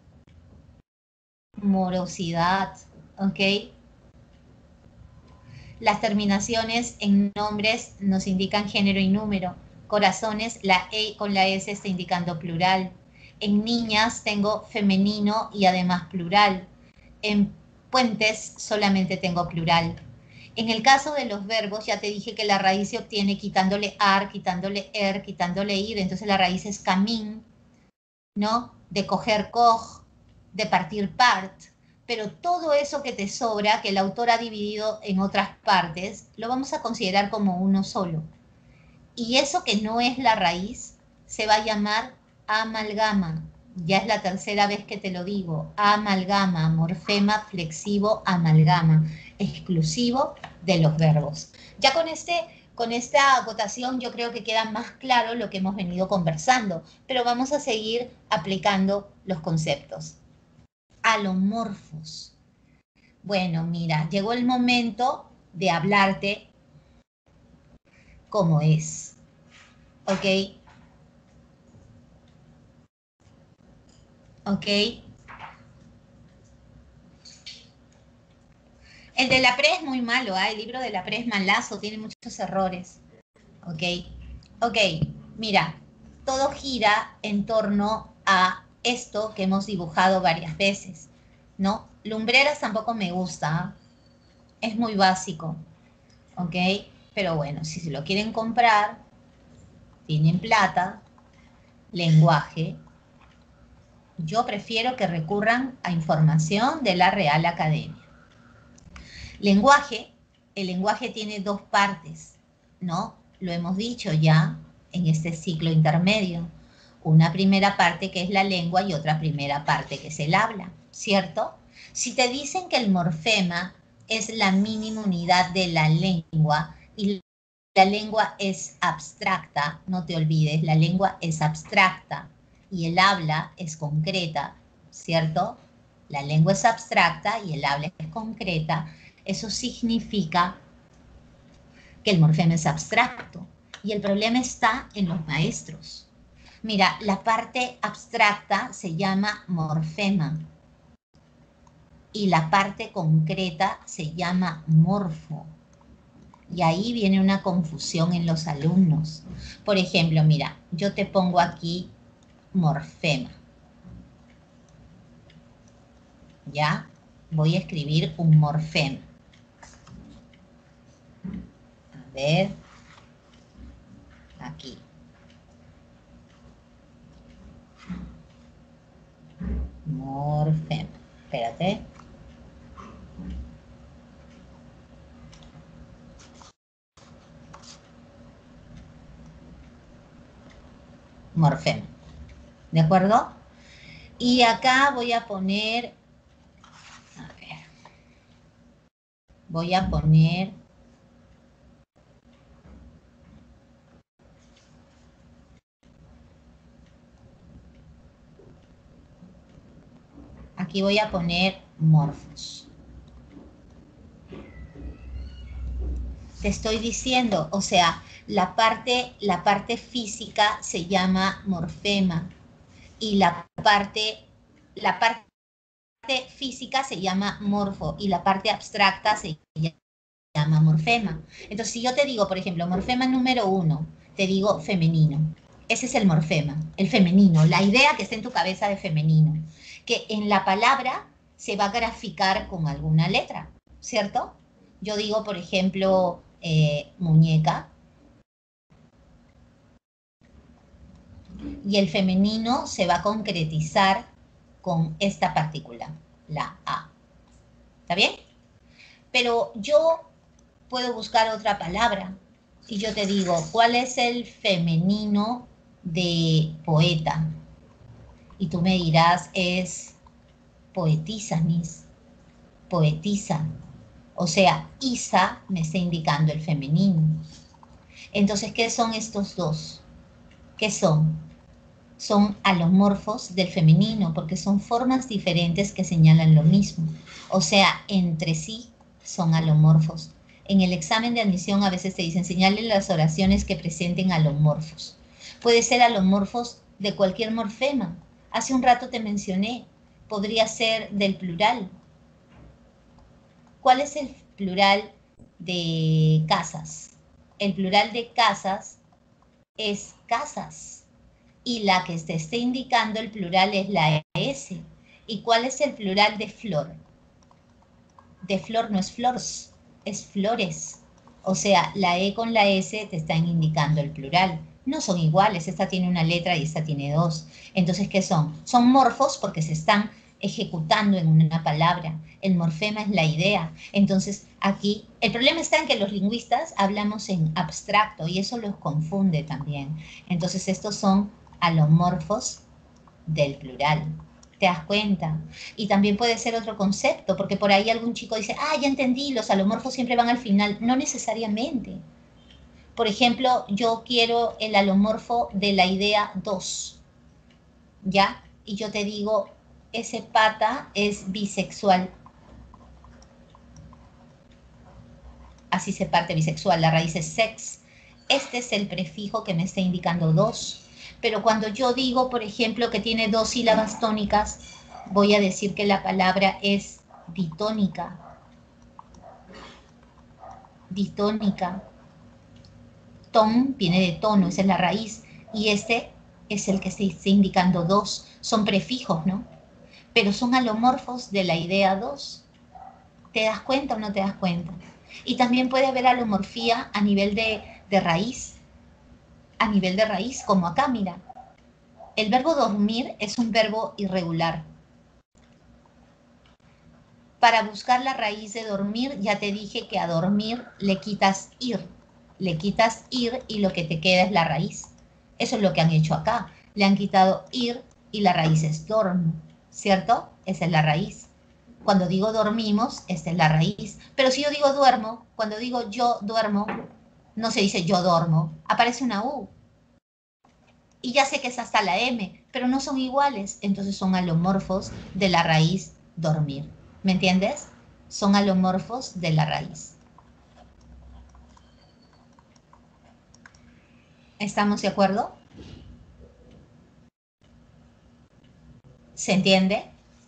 morosidad, ¿ok? Las terminaciones en nombres nos indican género y número. Corazones, la E con la S está indicando plural. En niñas tengo femenino y además plural. En puentes solamente tengo plural. En el caso de los verbos, ya te dije que la raíz se obtiene quitándole ar, quitándole er, quitándole ir. Entonces la raíz es camín, ¿no? De coger, coj, de partir, part. Pero todo eso que te sobra, que el autor ha dividido en otras partes, lo vamos a considerar como uno solo. Y eso que no es la raíz, se va a llamar amalgama. Ya es la tercera vez que te lo digo. Amalgama, morfema flexivo, amalgama, exclusivo de los verbos. Ya con este... Con esta acotación yo creo que queda más claro lo que hemos venido conversando, pero vamos a seguir aplicando los conceptos. Alomorfos. Bueno, mira, llegó el momento de hablarte cómo es. ¿Ok? ¿Ok? El de la Pre es muy malo, ¿eh? El libro de la Pre es malazo, tiene muchos errores. ¿Ok? Ok, mira, todo gira en torno a esto que hemos dibujado varias veces, ¿no? Lumbreras tampoco me gusta, ¿eh? Es muy básico, ¿ok? Pero bueno, si se lo quieren comprar, tienen plata, lenguaje. Yo prefiero que recurran a información de la Real Academia. Lenguaje, el lenguaje tiene dos partes, ¿no? Lo hemos dicho ya en este ciclo intermedio. Una primera parte que es la lengua y otra primera parte que es el habla, ¿cierto? Si te dicen que el morfema es la mínima unidad de la lengua y la lengua es abstracta, no te olvides, la lengua es abstracta y el habla es concreta, ¿cierto? La lengua es abstracta y el habla es concreta. Eso significa que el morfema es abstracto y el problema está en los maestros. Mira, la parte abstracta se llama morfema y la parte concreta se llama morfo. Y ahí viene una confusión en los alumnos. Por ejemplo, mira, yo te pongo aquí morfema. ¿Ya? Voy a escribir un morfema. A ver, aquí. Morfema. Espérate. Morfema. ¿De acuerdo? Y acá voy a poner, a ver, voy a poner aquí voy a poner morfos. Te estoy diciendo, o sea, la parte, la parte física se llama morfema y la parte, la parte física se llama morfo y la parte abstracta se llama morfema. Entonces, si yo te digo, por ejemplo, morfema número uno, te digo femenino. Ese es el morfema, el femenino, la idea que está en tu cabeza de femenino, que en la palabra se va a graficar con alguna letra, ¿cierto? Yo digo, por ejemplo, eh, muñeca, y el femenino se va a concretizar con esta partícula, la A. ¿Está bien? Pero yo puedo buscar otra palabra y yo te digo, ¿cuál es el femenino de poeta? Y tú me dirás, es poetisa, Miss, poetisa. O sea, Isa me está indicando el femenino. Entonces, ¿qué son estos dos? ¿Qué son? Son alomorfos del femenino, porque son formas diferentes que señalan lo mismo. O sea, entre sí son alomorfos. En el examen de admisión a veces te dicen, señalen las oraciones que presenten alomorfos. Puede ser alomorfos de cualquier morfema. Hace un rato te mencioné, podría ser del plural. ¿Cuál es el plural de casas? El plural de casas es casas. Y la que te esté indicando el plural es la S. ¿Y cuál es el plural de flor? De flor no es flors, es flores. O sea, la E con la S te están indicando el plural. No son iguales, esta tiene una letra y esta tiene dos. Entonces, ¿qué son? Son morfos porque se están ejecutando en una palabra. El morfema es la idea. Entonces, aquí, el problema está en que los lingüistas hablamos en abstracto y eso los confunde también. Entonces, estos son alomorfos del plural. ¿Te das cuenta? Y también puede ser otro concepto, porque por ahí algún chico dice, ah, ya entendí, los alomorfos siempre van al final. No necesariamente. Por ejemplo, yo quiero el alomorfo de la idea dos, ¿ya? Y yo te digo, ese pata es bisexual. Así se parte bisexual, la raíz es sex. Este es el prefijo que me está indicando dos. Pero cuando yo digo, por ejemplo, que tiene dos sílabas tónicas, voy a decir que la palabra es ditónica. Ditónica. Ton viene de tono, esa es la raíz. Y este es el que se está indicando dos. Son prefijos, ¿no? Pero son alomorfos de la idea dos. ¿Te das cuenta o no te das cuenta? Y también puede haber alomorfía a nivel de, de raíz. A nivel de raíz, como acá, mira. El verbo dormir es un verbo irregular. Para buscar la raíz de dormir, ya te dije que a dormir le quitas ir. Le quitas ir y lo que te queda es la raíz. Eso es lo que han hecho acá. Le han quitado ir y la raíz es dorm, ¿cierto? Esa es la raíz. Cuando digo dormimos, esta es la raíz. Pero si yo digo duermo, cuando digo yo duermo, no se dice yo duermo, aparece una U. Y ya sé que es hasta la M, pero no son iguales, entonces son alomorfos de la raíz dormir. ¿Me entiendes? Son alomorfos de la raíz. ¿Estamos de acuerdo? ¿Se entiende?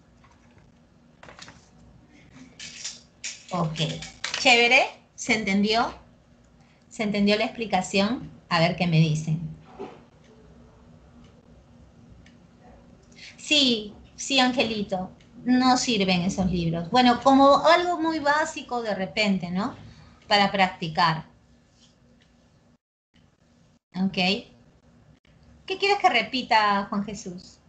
Ok. Chévere. ¿Se entendió? ¿Se entendió la explicación? A ver qué me dicen. Sí, sí, Angelito. No sirven esos libros. Bueno, como algo muy básico de repente, ¿no? Para practicar. ¿Ok? ¿Qué quieres que repita, Juan Jesús?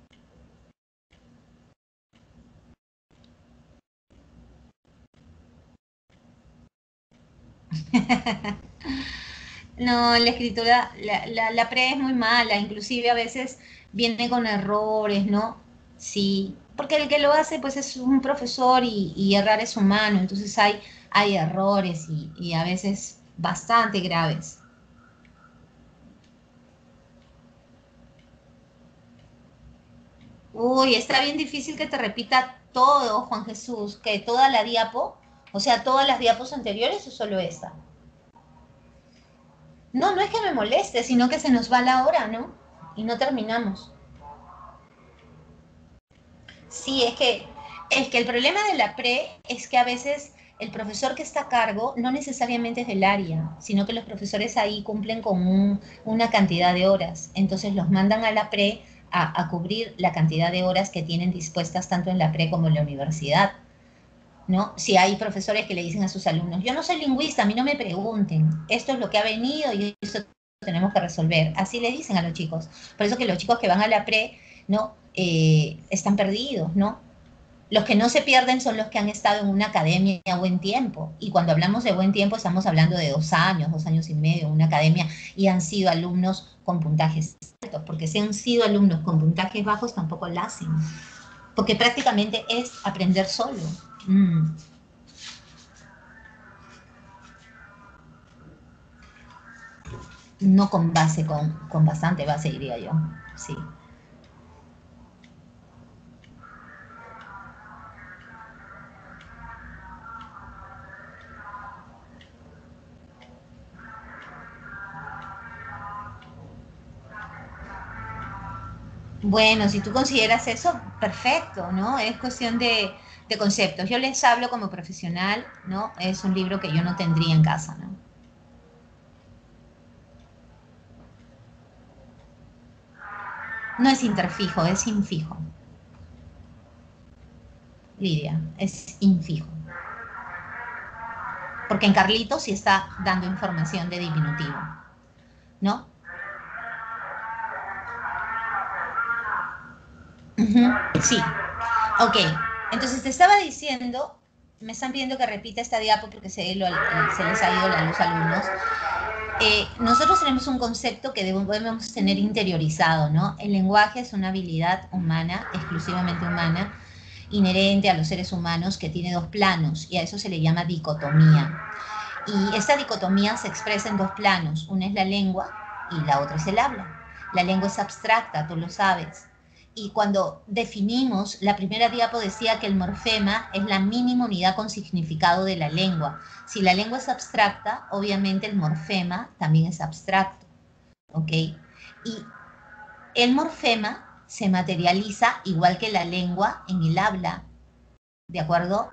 No, la escritura, la, la, la pre es muy mala, inclusive a veces viene con errores, ¿no? Sí, porque el que lo hace pues es un profesor y, y errar es humano, entonces hay, hay errores y, y a veces bastante graves. Uy, está bien difícil que te repita todo, Juan Jesús, que toda la diapo, o sea, todas las diapos anteriores o solo esta. No, no es que me moleste, sino que se nos va la hora, ¿no? Y no terminamos. Sí, es que, es que el problema de la pre es que a veces el profesor que está a cargo no necesariamente es del área, sino que los profesores ahí cumplen con un, una cantidad de horas. Entonces los mandan a la pre a, a cubrir la cantidad de horas que tienen dispuestas tanto en la pre como en la universidad, ¿no? Si hay profesores que le dicen a sus alumnos, yo no soy lingüista, a mí no me pregunten, esto es lo que ha venido y esto tenemos que resolver. Así le dicen a los chicos. Por eso que los chicos que van a la pre, ¿no? Eh, están perdidos, ¿no? Los que no se pierden son los que han estado en una academia a buen tiempo. Y cuando hablamos de buen tiempo, estamos hablando de dos años, dos años y medio en una academia y han sido alumnos con puntajes altos. Porque si han sido alumnos con puntajes bajos, tampoco la hacen. Porque prácticamente es aprender solo. Mm. no con base, con, con bastante base, diría yo, sí. Bueno, si tú consideras eso, perfecto, ¿no? Es cuestión de, de conceptos. Yo les hablo como profesional, ¿no? Es un libro que yo no tendría en casa, ¿no? No es interfijo, es infijo. Lidia, es infijo. Porque en Carlitos sí está dando información de diminutivo, ¿no? Uh-huh. Sí. Ok. Entonces te estaba diciendo, me están pidiendo que repita esta diapo porque se, lo, se les ha ido la luz a alumnos. Eh, nosotros tenemos un concepto que debemos tener interiorizado, ¿no? El lenguaje es una habilidad humana, exclusivamente humana, inherente a los seres humanos, que tiene dos planos, y a eso se le llama dicotomía. Y esta dicotomía se expresa en dos planos, una es la lengua y la otra es el habla. La lengua es abstracta, tú lo sabes. Y cuando definimos, la primera diapo decía que el morfema es la mínima unidad con significado de la lengua. Si la lengua es abstracta, obviamente el morfema también es abstracto, ¿ok? Y el morfema se materializa igual que la lengua en el habla, ¿de acuerdo?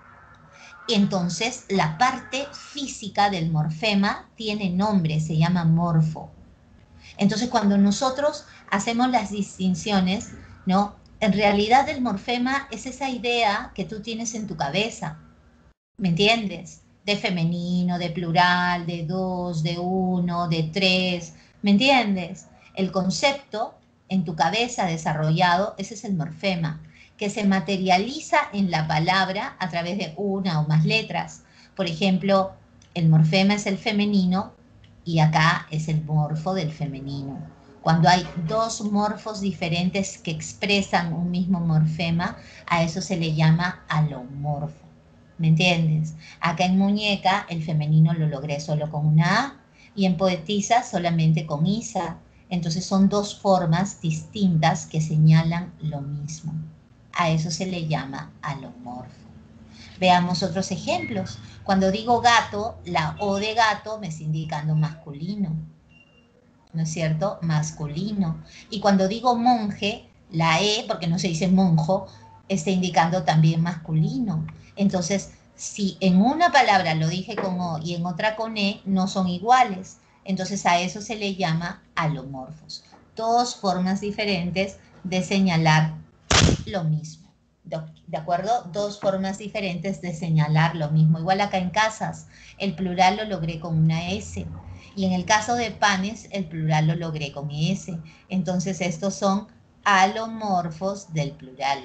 Entonces, la parte física del morfema tiene nombre, se llama morfo. Entonces, cuando nosotros hacemos las distinciones, ¿no? En realidad el morfema es esa idea que tú tienes en tu cabeza, ¿me entiendes? De femenino, de plural, de dos, de uno, de tres, ¿me entiendes? El concepto en tu cabeza desarrollado, ese es el morfema, que se materializa en la palabra a través de una o más letras. Por ejemplo, el morfema es el femenino y acá es el morfo del femenino. Cuando hay dos morfos diferentes que expresan un mismo morfema, a eso se le llama alomorfo. ¿Me entiendes? Acá en muñeca el femenino lo logré solo con una A y en poetisa solamente con isa. Entonces son dos formas distintas que señalan lo mismo. A eso se le llama alomorfo. Veamos otros ejemplos. Cuando digo gato, la O de gato me está indicando masculino, ¿no es cierto? Masculino. Y cuando digo monje, la E, porque no se dice monjo, está indicando también masculino. Entonces, si en una palabra lo dije con O y en otra con E, no son iguales. Entonces a eso se le llama alomorfos. Dos formas diferentes de señalar lo mismo. ¿De acuerdo? Dos formas diferentes de señalar lo mismo. Igual acá en casas, el plural lo logré con una S. Y en el caso de panes, el plural lo logré con S. Entonces estos son alomorfos del plural.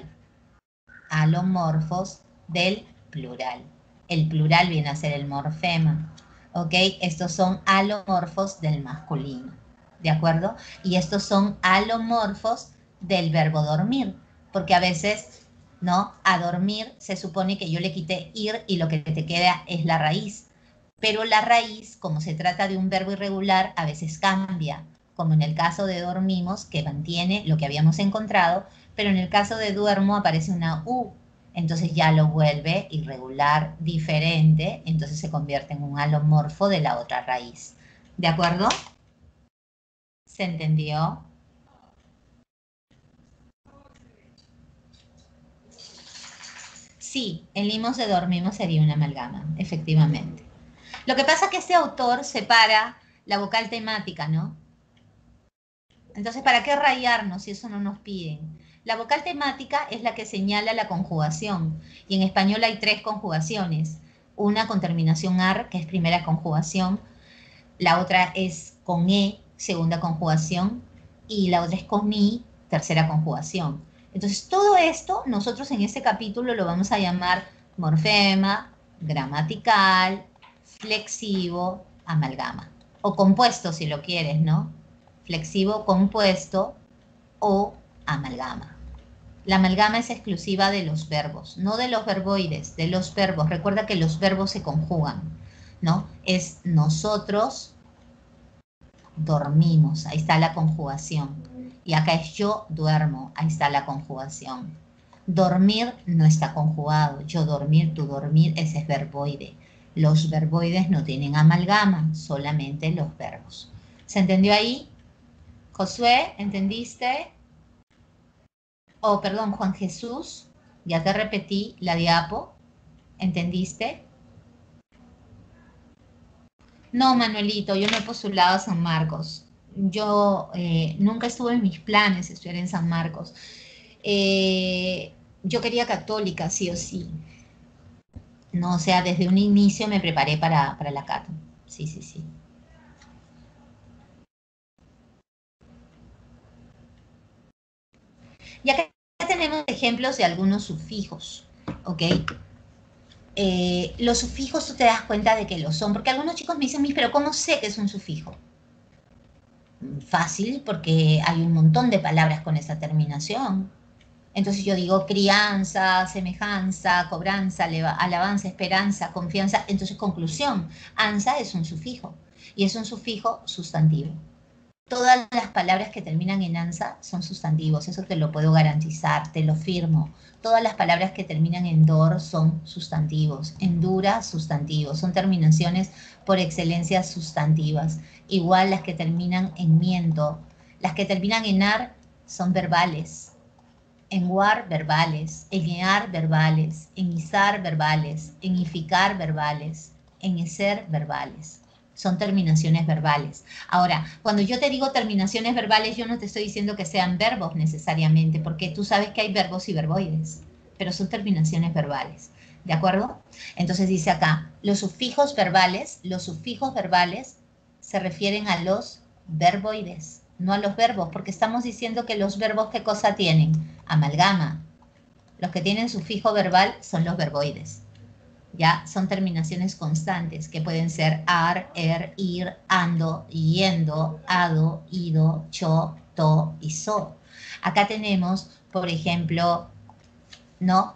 Alomorfos del plural. El plural viene a ser el morfema. ¿Ok? Estos son alomorfos del masculino. ¿De acuerdo? Y estos son alomorfos del verbo dormir. Porque a veces, ¿no? A dormir se supone que yo le quité ir y lo que te queda es la raíz. Pero la raíz, como se trata de un verbo irregular, a veces cambia, como en el caso de dormimos, que mantiene lo que habíamos encontrado, pero en el caso de duermo aparece una U, entonces ya lo vuelve irregular, diferente, entonces se convierte en un alomorfo de la otra raíz. ¿De acuerdo? ¿Se entendió? Sí, el limos de dormimos sería una amalgama, efectivamente. Lo que pasa es que este autor separa la vocal temática, ¿no? Entonces, ¿para qué rayarnos si eso no nos piden? La vocal temática es la que señala la conjugación, y en español hay tres conjugaciones. Una con terminación ar, que es primera conjugación, la otra es con e, segunda conjugación, y la otra es con i, tercera conjugación. Entonces, todo esto nosotros en este capítulo lo vamos a llamar morfema, gramatical, flexivo, amalgama. O compuesto si lo quieres, ¿no? Flexivo, compuesto o amalgama. La amalgama es exclusiva de los verbos, no de los verboides, de los verbos. Recuerda que los verbos se conjugan, ¿no? Es nosotros dormimos, ahí está la conjugación. Y acá es yo duermo, ahí está la conjugación. Dormir no está conjugado, yo dormir, tú dormir, ese es verboide. Los verboides no tienen amalgama, solamente los verbos. ¿Se entendió ahí? Josué, ¿entendiste? Oh, perdón, Juan Jesús, ya te repetí la diapo, ¿entendiste? No, Manuelito, yo no he postulado a San Marcos. Yo eh, nunca estuve en mis planes estudiar en San Marcos. Eh, yo quería católica, sí o sí. No, o sea, desde un inicio me preparé para, para la Cato. Sí, sí, sí. Y acá tenemos ejemplos de algunos sufijos, ¿ok? Eh, los sufijos tú te das cuenta de que lo son, porque algunos chicos me dicen, pero ¿cómo sé que es un sufijo? Fácil, porque hay un montón de palabras con esa terminación. Entonces yo digo crianza, semejanza, cobranza, alabanza, esperanza, confianza. Entonces conclusión, ansa es un sufijo y es un sufijo sustantivo. Todas las palabras que terminan en ansa son sustantivos, eso te lo puedo garantizar, te lo firmo. Todas las palabras que terminan en dor son sustantivos, en dura, sustantivos, son terminaciones por excelencia sustantivas. Igual las que terminan en miento, las que terminan en ar son verbales. En war, verbales, en ear, verbales, en izar, verbales, en ificar, verbales, en eser, verbales. Son terminaciones verbales. Ahora, cuando yo te digo terminaciones verbales, yo no te estoy diciendo que sean verbos necesariamente, porque tú sabes que hay verbos y verboides, pero son terminaciones verbales. ¿De acuerdo? Entonces dice acá, los sufijos verbales, los sufijos verbales se refieren a los verboides, no a los verbos, porque estamos diciendo que los verbos, ¿qué cosa tienen? Amalgama. Los que tienen sufijo verbal son los verboides. Ya son terminaciones constantes, que pueden ser ar, er, ir, ando, yendo, ado, ido, cho, to y so. Acá tenemos, por ejemplo, ¿no?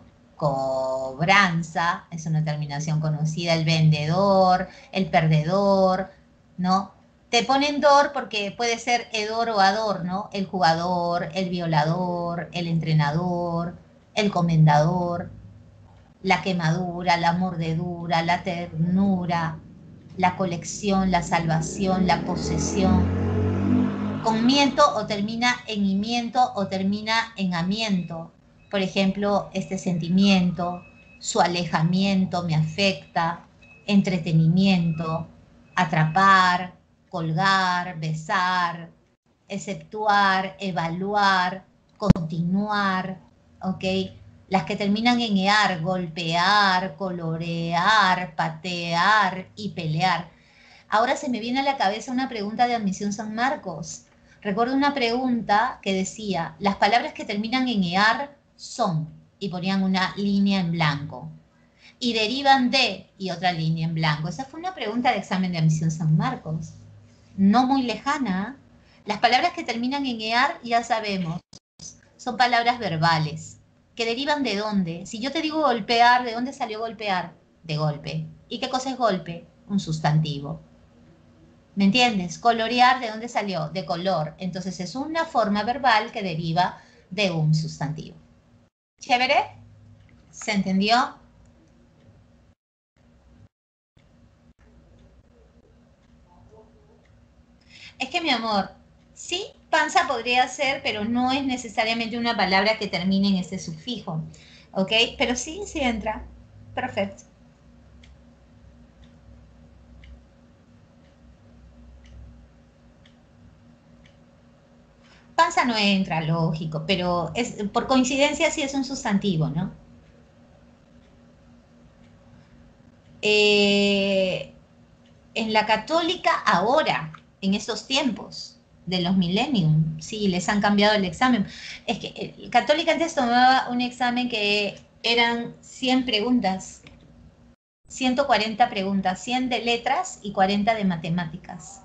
Cobranza, es una terminación conocida, el vendedor, el perdedor, ¿no? Te ponen dor porque puede ser hedor o ador, ¿no? El jugador, el violador, el entrenador, el comendador, la quemadura, la mordedura, la ternura, la colección, la salvación, la posesión. Con miento o termina en imiento o termina en amiento. Por ejemplo, este sentimiento, su alejamiento me afecta, entretenimiento, atrapar, colgar, besar, exceptuar, evaluar, continuar, ¿ok? Las que terminan en ear, golpear, colorear, patear y pelear. Ahora se me viene a la cabeza una pregunta de admisión San Marcos. Recuerdo una pregunta que decía, las palabras que terminan en ear son, y ponían una línea en blanco, y derivan de, y otra línea en blanco. Esa fue una pregunta de examen de admisión San Marcos. No muy lejana. Las palabras que terminan en ear, ya sabemos, son palabras verbales. ¿Que derivan de dónde? Si yo te digo golpear, ¿de dónde salió golpear? De golpe. ¿Y qué cosa es golpe? Un sustantivo. ¿Me entiendes? Colorear, ¿de dónde salió? De color. Entonces es una forma verbal que deriva de un sustantivo. ¿Chévere? ¿Se entendió? Es que mi amor, sí, panza podría ser, pero no es necesariamente una palabra que termine en ese sufijo. ¿Ok? Pero sí, sí entra. Perfecto. Panza no entra, lógico, pero es, por coincidencia sí es un sustantivo, ¿no? Eh, en la católica ahora, en estos tiempos de los millennium, sí, les han cambiado el examen. Es que eh, católica antes tomaba un examen que eran cien preguntas, ciento cuarenta preguntas, cien de letras y cuarenta de matemáticas.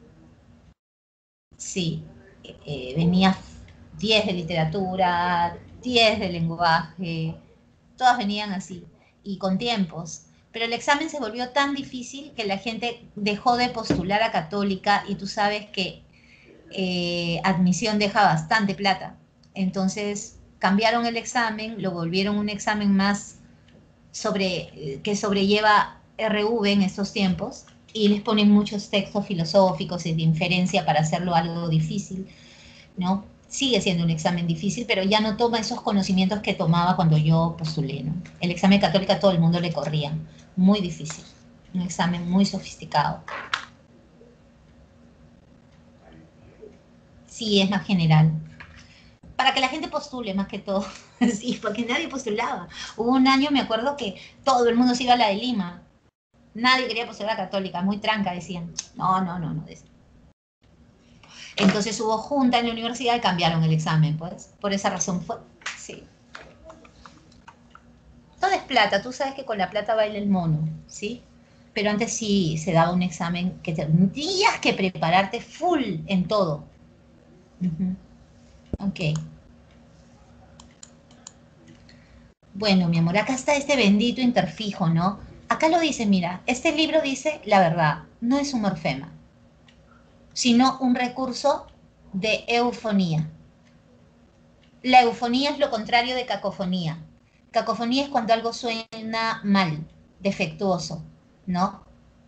Sí, eh, venía diez de literatura, diez de lenguaje, todas venían así, y con tiempos. Pero el examen se volvió tan difícil que la gente dejó de postular a Católica y tú sabes que eh, admisión deja bastante plata. Entonces cambiaron el examen, lo volvieron un examen más sobre, que sobrelleva R V en estos tiempos y les ponen muchos textos filosóficos y de inferencia para hacerlo algo difícil, ¿no? Sigue siendo un examen difícil, pero ya no toma esos conocimientos que tomaba cuando yo postulé, ¿no? El examen católico a todo el mundo le corría, muy difícil, un examen muy sofisticado. Sí, es más general. Para que la gente postule más que todo, sí, porque nadie postulaba. Hubo un año, me acuerdo, que todo el mundo se iba a la de Lima. Nadie quería postular a Católica, muy tranca, decían. No, no, no, no. Decían. Entonces hubo junta en la universidad y cambiaron el examen, pues. Por esa razón fue, sí. Todo es plata, tú sabes que con la plata baila el mono, ¿sí? Pero antes sí se daba un examen que tenías que prepararte full en todo. Uh-huh. Ok. Bueno, mi amor, acá está este bendito interfijo, ¿no? Acá lo dice, mira, este libro dice la verdad, no es un morfema, sino un recurso de eufonía. La eufonía es lo contrario de cacofonía. Cacofonía es cuando algo suena mal, defectuoso, ¿no?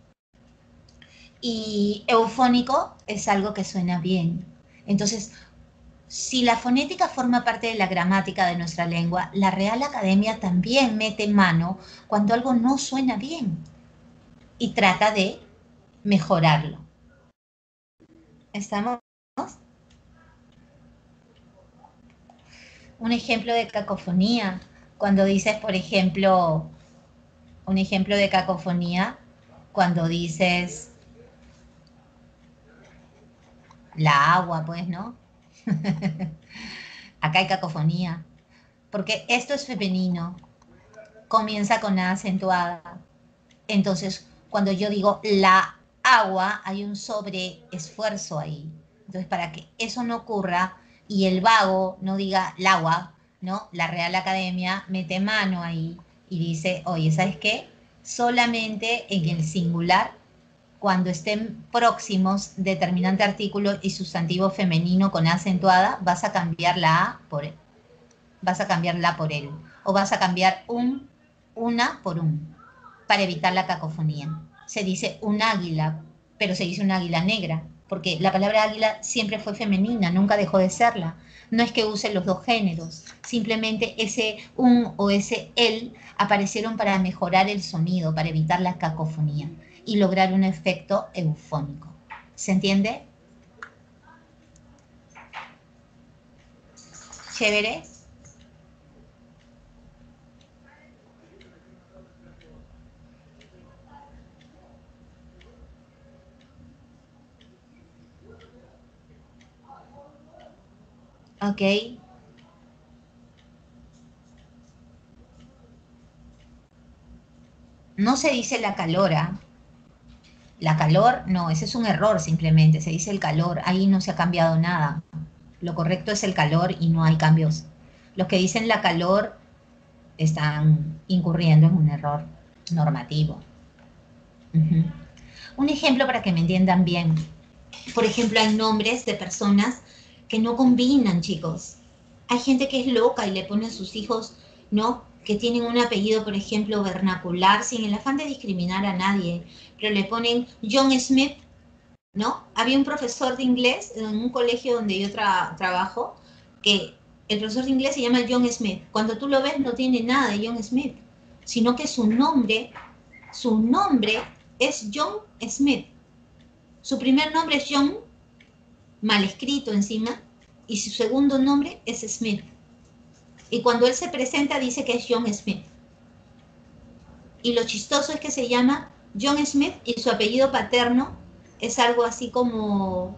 Y eufónico es algo que suena bien. Entonces, si la fonética forma parte de la gramática de nuestra lengua, la Real Academia también mete mano cuando algo no suena bien y trata de mejorarlo. ¿Estamos? Un ejemplo de cacofonía, cuando dices, por ejemplo, un ejemplo de cacofonía, cuando dices la agua, pues, ¿no? Acá hay cacofonía, porque esto es femenino, comienza con A acentuada. Entonces, cuando yo digo la agua, hay un sobreesfuerzo ahí. Entonces, para que eso no ocurra y el vago no diga el agua, ¿no? La Real Academia mete mano ahí y dice, oye, ¿sabes qué? Solamente en el singular, cuando estén próximos determinante artículo y sustantivo femenino con A acentuada, vas a cambiar la A por él. Vas a cambiar la por él. O vas a cambiar un, una por un, para evitar la cacofonía. Se dice un águila, pero se dice un águila negra, porque la palabra águila siempre fue femenina, nunca dejó de serla. No es que use los dos géneros, simplemente ese un o ese el aparecieron para mejorar el sonido, para evitar la cacofonía y lograr un efecto eufónico. ¿Se entiende? ¿Chévere? Ok. No se dice la calora. La calor, no, ese es un error simplemente, se dice el calor, ahí no se ha cambiado nada. Lo correcto es el calor y no hay cambios. Los que dicen la calor están incurriendo en un error normativo. Uh-huh. Un ejemplo para que me entiendan bien. Por ejemplo, hay nombres de personas que no combinan, chicos. Hay gente que es loca y le pone a sus hijos, ¿no? Que tienen un apellido, por ejemplo, vernacular, sin el afán de discriminar a nadie, pero le ponen John Smith, ¿no? Había un profesor de inglés en un colegio donde yo tra trabajo, que el profesor de inglés se llama John Smith. Cuando tú lo ves no tiene nada de John Smith, sino que su nombre, su nombre es John Smith. Su primer nombre es John, mal escrito encima, y su segundo nombre es Smith. Y cuando él se presenta dice que es John Smith. Y lo chistoso es que se llama John Smith y su apellido paterno es algo así como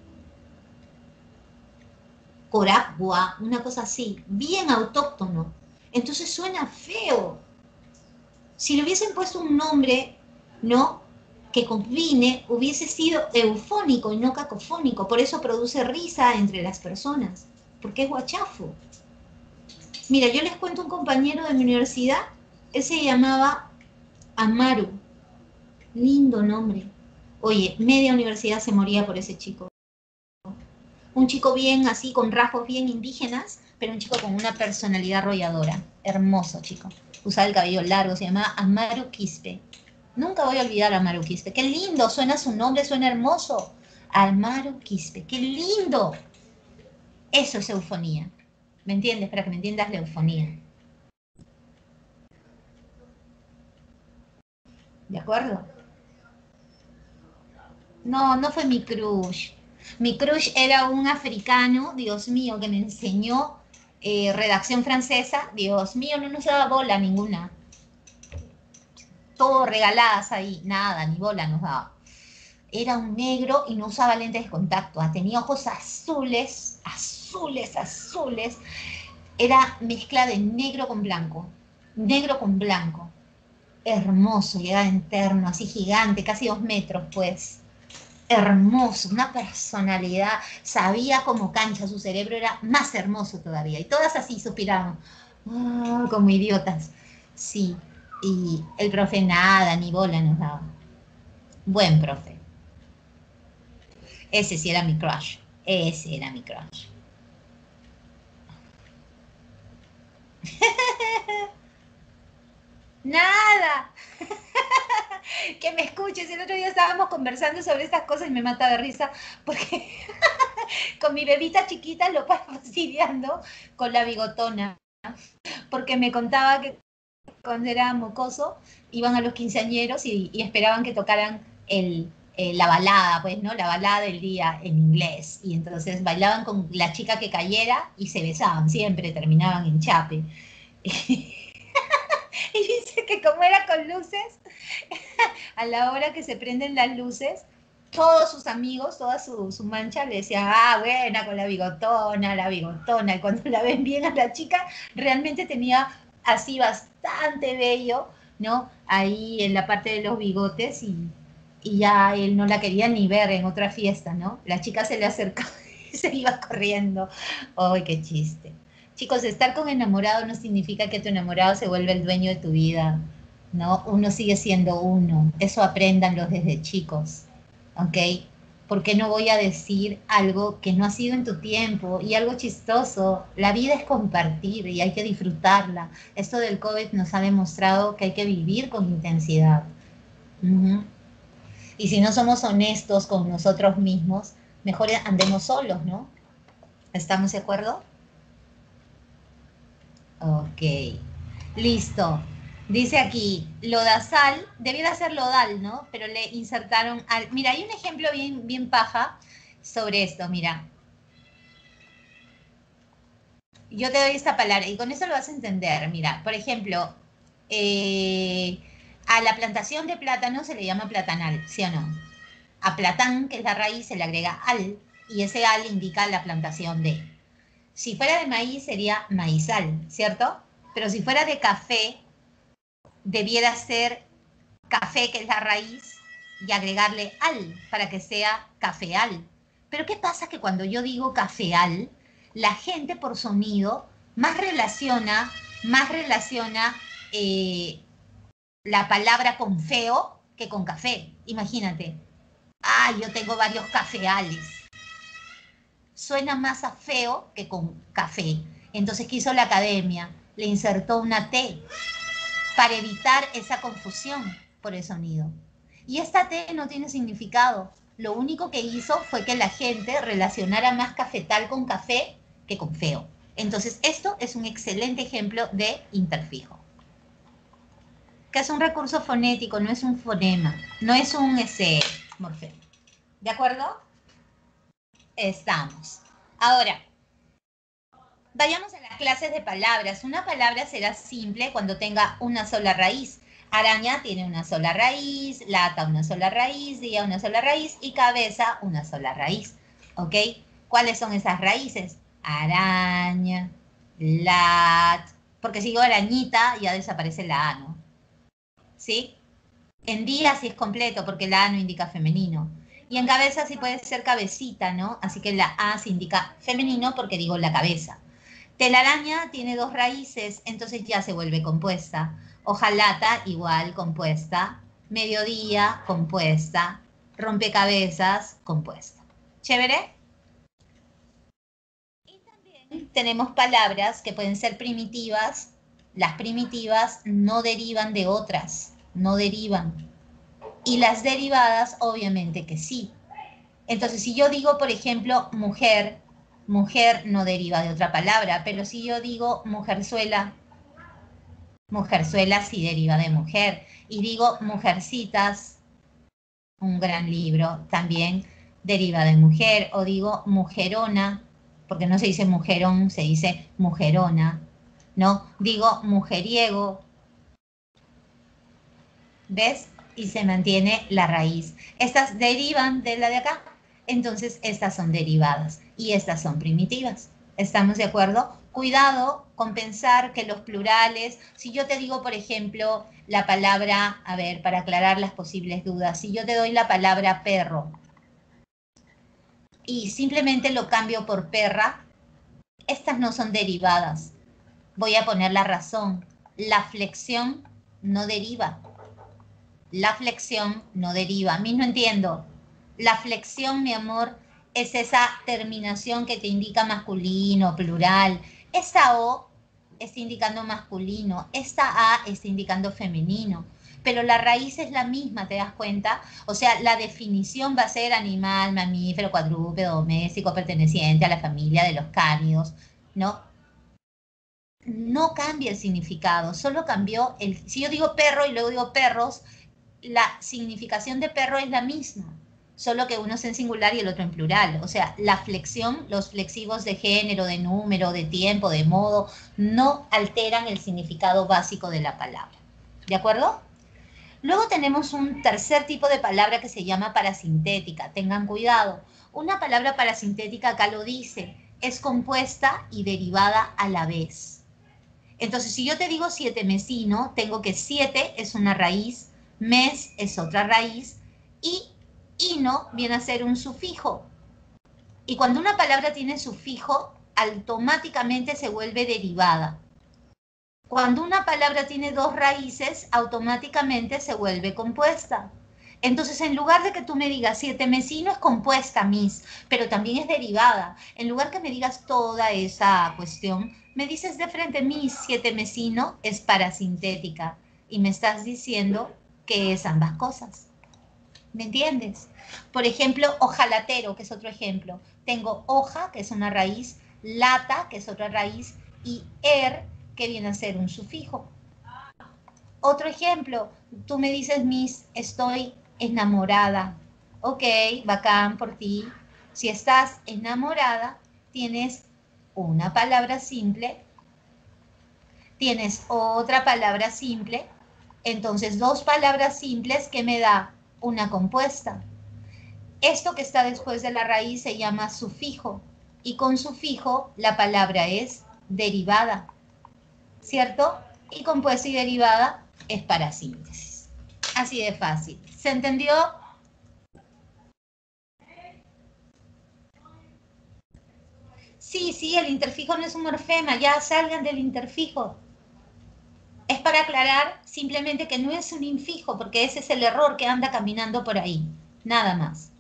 Coragua, una cosa así, bien autóctono. Entonces suena feo. Si le hubiesen puesto un nombre, ¿no?, que combine, hubiese sido eufónico y no cacofónico. Por eso produce risa entre las personas, porque es guachafo. Mira, yo les cuento un compañero de mi universidad, él se llamaba Amaru, lindo nombre. Oye, media universidad se moría por ese chico. Un chico bien así, con rasgos bien indígenas, pero un chico con una personalidad arrolladora. Hermoso chico. Usaba el cabello largo, se llamaba Amaru Quispe. Nunca voy a olvidar a Amaru Quispe. Qué lindo, suena su nombre, suena hermoso. Amaru Quispe, qué lindo. Eso es eufonía. ¿Me entiendes? Para que me entiendas la eufonía. ¿De acuerdo? No, no fue mi crush. Mi crush era un africano, Dios mío, que me enseñó eh, redacción francesa. Dios mío, no nos daba bola ninguna. Todo regaladas ahí, nada, ni bola nos daba. Era un negro y no usaba lentes de contacto. Tenía ojos azules, azules, azules. Era mezcla de negro con blanco. Negro con blanco. Hermoso, llegaba interno, así gigante, casi dos metros, pues. Hermoso, una personalidad, sabía como cancha, su cerebro era más hermoso todavía. Y todas así suspiramos, oh, como idiotas. Sí, y el profe nada, ni bola nos daba. Buen profe. Ese sí era mi crush. Ese era mi crush. Nada. Que me escuches. El otro día estábamos conversando sobre estas cosas y me mata de risa porque con mi bebita chiquita lo paso fastidiando con la bigotona. Porque me contaba que cuando era mocoso iban a los quinceañeros y, y esperaban que tocaran el, eh, la balada, pues, ¿no? La balada del día en inglés. Y entonces bailaban con la chica que cayera y se besaban siempre, terminaban en chape. Y dice que como era con luces, a la hora que se prenden las luces, todos sus amigos, toda su, su mancha le decían, ah, buena, con la bigotona, la bigotona. Y cuando la ven bien a la chica, realmente tenía así bastante bello, ¿no? Ahí en la parte de los bigotes y, y ya él no la quería ni ver en otra fiesta, ¿no? La chica se le acercaba y se iba corriendo. ¡Ay, qué chiste! Chicos, estar con enamorado no significa que tu enamorado se vuelve el dueño de tu vida, ¿no? Uno sigue siendo uno. Eso apréndanlo desde chicos, ¿ok? Porque no voy a decir algo que no ha sido en tu tiempo y algo chistoso. La vida es compartir y hay que disfrutarla. Esto del COVID nos ha demostrado que hay que vivir con intensidad. Uh-huh. Y si no somos honestos con nosotros mismos, mejor andemos solos, ¿no? ¿Estamos de acuerdo? Ok, listo. Dice aquí, lodazal, debiera ser lodal, ¿no? Pero le insertaron al... Mira, hay un ejemplo bien, bien paja sobre esto, mira. Yo te doy esta palabra y con eso lo vas a entender. Mira, por ejemplo, eh, a la plantación de plátano se le llama platanal, ¿sí o no? A platán, que es la raíz, se le agrega al y ese al indica la plantación de. Si fuera de maíz sería maizal, ¿cierto? Pero si fuera de café, debiera ser café, que es la raíz, y agregarle al para que sea cafeal. Pero ¿qué pasa? Que cuando yo digo cafeal, la gente por sonido más relaciona, más relaciona eh, la palabra con feo que con café. Imagínate. Ah, yo tengo varios cafeales. Suena más a feo que con café. Entonces, ¿qué hizo la academia? Le insertó una T para evitar esa confusión por el sonido. Y esta T no tiene significado. Lo único que hizo fue que la gente relacionara más cafetal con café que con feo. Entonces, esto es un excelente ejemplo de interfijo. Que es un recurso fonético, no es un fonema, no es un ese morfema. ¿De acuerdo? Estamos. Ahora, vayamos a las clases de palabras. Una palabra será simple cuando tenga una sola raíz. Araña tiene una sola raíz, lata una sola raíz, día una sola raíz y cabeza una sola raíz. ¿Ok? ¿Cuáles son esas raíces? Araña, lat, porque si digo arañita ya desaparece la A, ¿no? ¿Sí? En día sí es completo porque la A no indica femenino. Y en cabeza sí puede ser cabecita, ¿no? Así que la A se indica femenino porque digo la cabeza. Telaraña tiene dos raíces, entonces ya se vuelve compuesta. Hojalata, igual, compuesta. Mediodía, compuesta. Rompecabezas, compuesta. ¿Chévere? Y también tenemos palabras que pueden ser primitivas. Las primitivas no derivan de otras, no derivan. Y las derivadas, obviamente que sí. Entonces, si yo digo, por ejemplo, mujer, mujer no deriva de otra palabra, pero si yo digo mujerzuela, mujerzuela sí deriva de mujer. Y digo mujercitas, un gran libro, también deriva de mujer. O digo mujerona, porque no se dice mujerón, se dice mujerona, ¿no? Digo mujeriego, ¿ves? Y se mantiene la raíz. Estas derivan de la de acá, entonces estas son derivadas y estas son primitivas. ¿Estamos de acuerdo? Cuidado con pensar que los plurales, si yo te digo, por ejemplo, la palabra, a ver, para aclarar las posibles dudas, si yo te doy la palabra perro y simplemente lo cambio por perra, estas no son derivadas. Voy a poner la razón. La flexión no deriva. La flexión no deriva. A mí no entiendo. La flexión, mi amor, es esa terminación que te indica masculino, plural. Esta O está indicando masculino. Esta A está indicando femenino. Pero la raíz es la misma, ¿te das cuenta? O sea, la definición va a ser animal, mamífero, cuadrúpedo, doméstico, perteneciente a la familia de los cánidos, ¿no? No cambia el significado, solo cambió el... Si yo digo perro y luego digo perros, la significación de perro es la misma, solo que uno es en singular y el otro en plural. O sea, la flexión, los flexivos de género, de número, de tiempo, de modo, no alteran el significado básico de la palabra. ¿De acuerdo? Luego tenemos un tercer tipo de palabra que se llama parasintética. Tengan cuidado. Una palabra parasintética, acá lo dice, es compuesta y derivada a la vez. Entonces, si yo te digo siete mesino, tengo que siete es una raíz, mes es otra raíz y ino viene a ser un sufijo. Y cuando una palabra tiene sufijo, automáticamente se vuelve derivada. Cuando una palabra tiene dos raíces, automáticamente se vuelve compuesta. Entonces, en lugar de que tú me digas siete mesino es compuesta, mis, pero también es derivada. En lugar que me digas toda esa cuestión, me dices de frente, mis, siete mesino es parasintética. Y me estás diciendo que es ambas cosas. ¿Me entiendes? Por ejemplo, hojalatero, que es otro ejemplo. Tengo hoja, que es una raíz, lata, que es otra raíz, y er, que viene a ser un sufijo. Otro ejemplo, tú me dices, Miss, estoy enamorada. Ok, bacán por ti. Si estás enamorada, tienes una palabra simple, tienes otra palabra simple, entonces dos palabras simples que me da una compuesta. Esto que está después de la raíz se llama sufijo y con sufijo la palabra es derivada, ¿cierto? Y compuesta y derivada es parasíntesis. Así de fácil. ¿Se entendió? Sí, sí, el interfijo no es un morfema, ya salgan del interfijo. Es para aclarar simplemente que no es un infijo, porque ese es el error que anda caminando por ahí, nada más.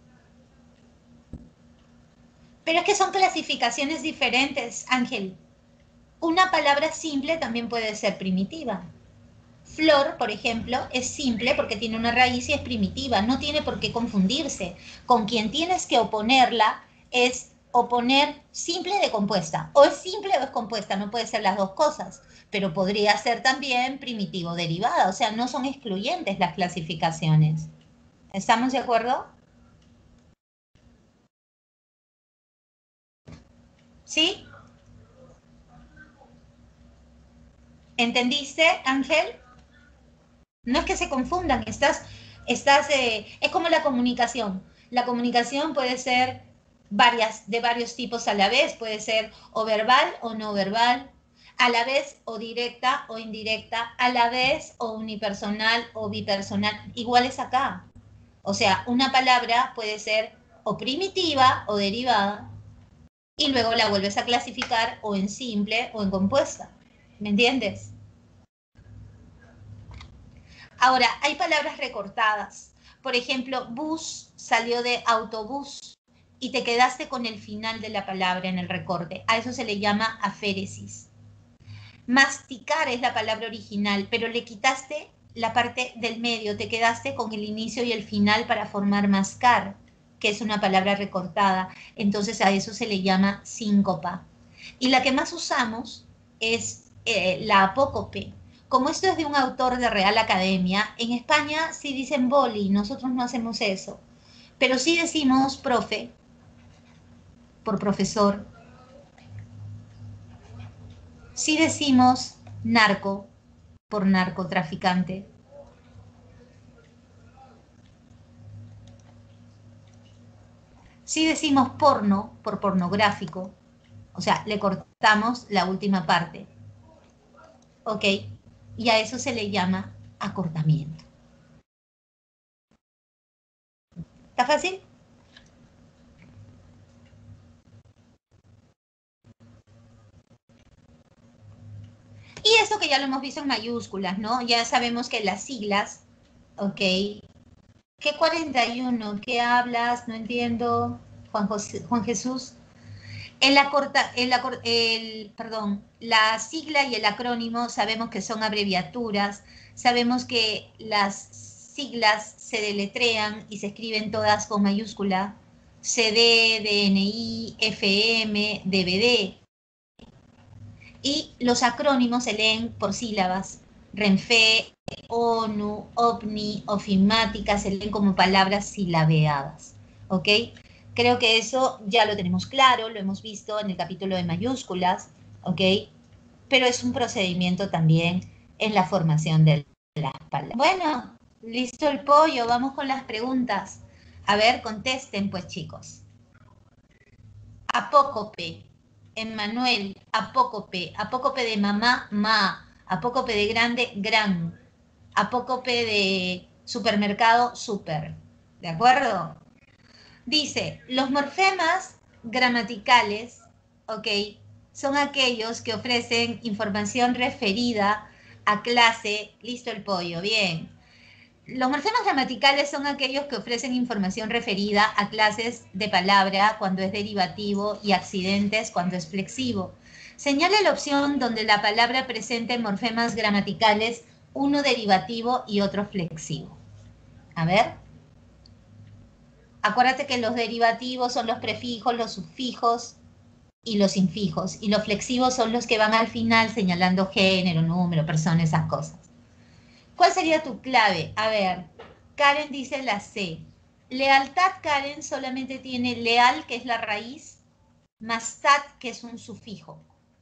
Pero es que son clasificaciones diferentes, Ángel. Una palabra simple también puede ser primitiva. Flor, por ejemplo, es simple porque tiene una raíz y es primitiva, no tiene por qué confundirse. Con quien tienes que oponerla es oponer simple de compuesta. O es simple o es compuesta, no puede ser las dos cosas, pero podría ser también primitivo derivada, o sea, no son excluyentes las clasificaciones. ¿Estamos de acuerdo? ¿Sí? ¿Entendiste, Ángel? No es que se confundan, estás, estás, eh, es como la comunicación. La comunicación puede ser varias, de varios tipos a la vez, puede ser o verbal o no verbal, a la vez o directa o indirecta, a la vez o unipersonal o bipersonal, igual es acá. O sea, una palabra puede ser o primitiva o derivada y luego la vuelves a clasificar o en simple o en compuesta. ¿Me entiendes? Ahora, hay palabras recortadas. Por ejemplo, bus salió de autobús y te quedaste con el final de la palabra en el recorte. A eso se le llama aféresis. Masticar es la palabra original, pero le quitaste la parte del medio, te quedaste con el inicio y el final para formar mascar, que es una palabra recortada. Entonces a eso se le llama síncopa. Y la que más usamos es eh, la apócope. Como esto es de un autor de Real Academia, en España sí dicen boli, nosotros no hacemos eso. Pero sí decimos profe, por profesor. Sí decimos narco, por narcotraficante. Sí decimos porno, por pornográfico. O sea, le cortamos la última parte. ¿Ok? Y a eso se le llama acortamiento. ¿Está fácil? Y eso que ya lo hemos visto en mayúsculas, ¿no? Ya sabemos que las siglas, ¿ok? ¿Qué cuarenta y uno? ¿Qué hablas? No entiendo. Juan, José, Juan Jesús. El, acorta, el, acor, el, perdón, la sigla y el acrónimo sabemos que son abreviaturas, sabemos que las siglas se deletrean y se escriben todas con mayúscula, C D, D N I, F M, D V D. Y los acrónimos se leen por sílabas. Renfe, ONU, OVNI, ofimática, se leen como palabras silabeadas. ¿Ok? Creo que eso ya lo tenemos claro, lo hemos visto en el capítulo de mayúsculas, ¿ok? Pero es un procedimiento también en la formación de las palabras. Bueno, listo el pollo, vamos con las preguntas. A ver, contesten pues, chicos. Apócope, Emmanuel, apócope, apócope de mamá, ma, apócope de grande, gran, apócope de supermercado, super. ¿De acuerdo? Dice, los morfemas gramaticales, ok, son aquellos que ofrecen información referida a clase, listo el pollo, bien. Los morfemas gramaticales son aquellos que ofrecen información referida a clases de palabra cuando es derivativo y accidentes cuando es flexivo. Señale la opción donde la palabra presente morfemas gramaticales, uno derivativo y otro flexivo. A ver. Acuérdate que los derivativos son los prefijos, los sufijos y los infijos. Y los flexivos son los que van al final señalando género, número, persona, esas cosas. ¿Cuál sería tu clave? A ver, Karen dice la C. Lealtad, Karen, solamente tiene leal, que es la raíz, más tat, que es un sufijo.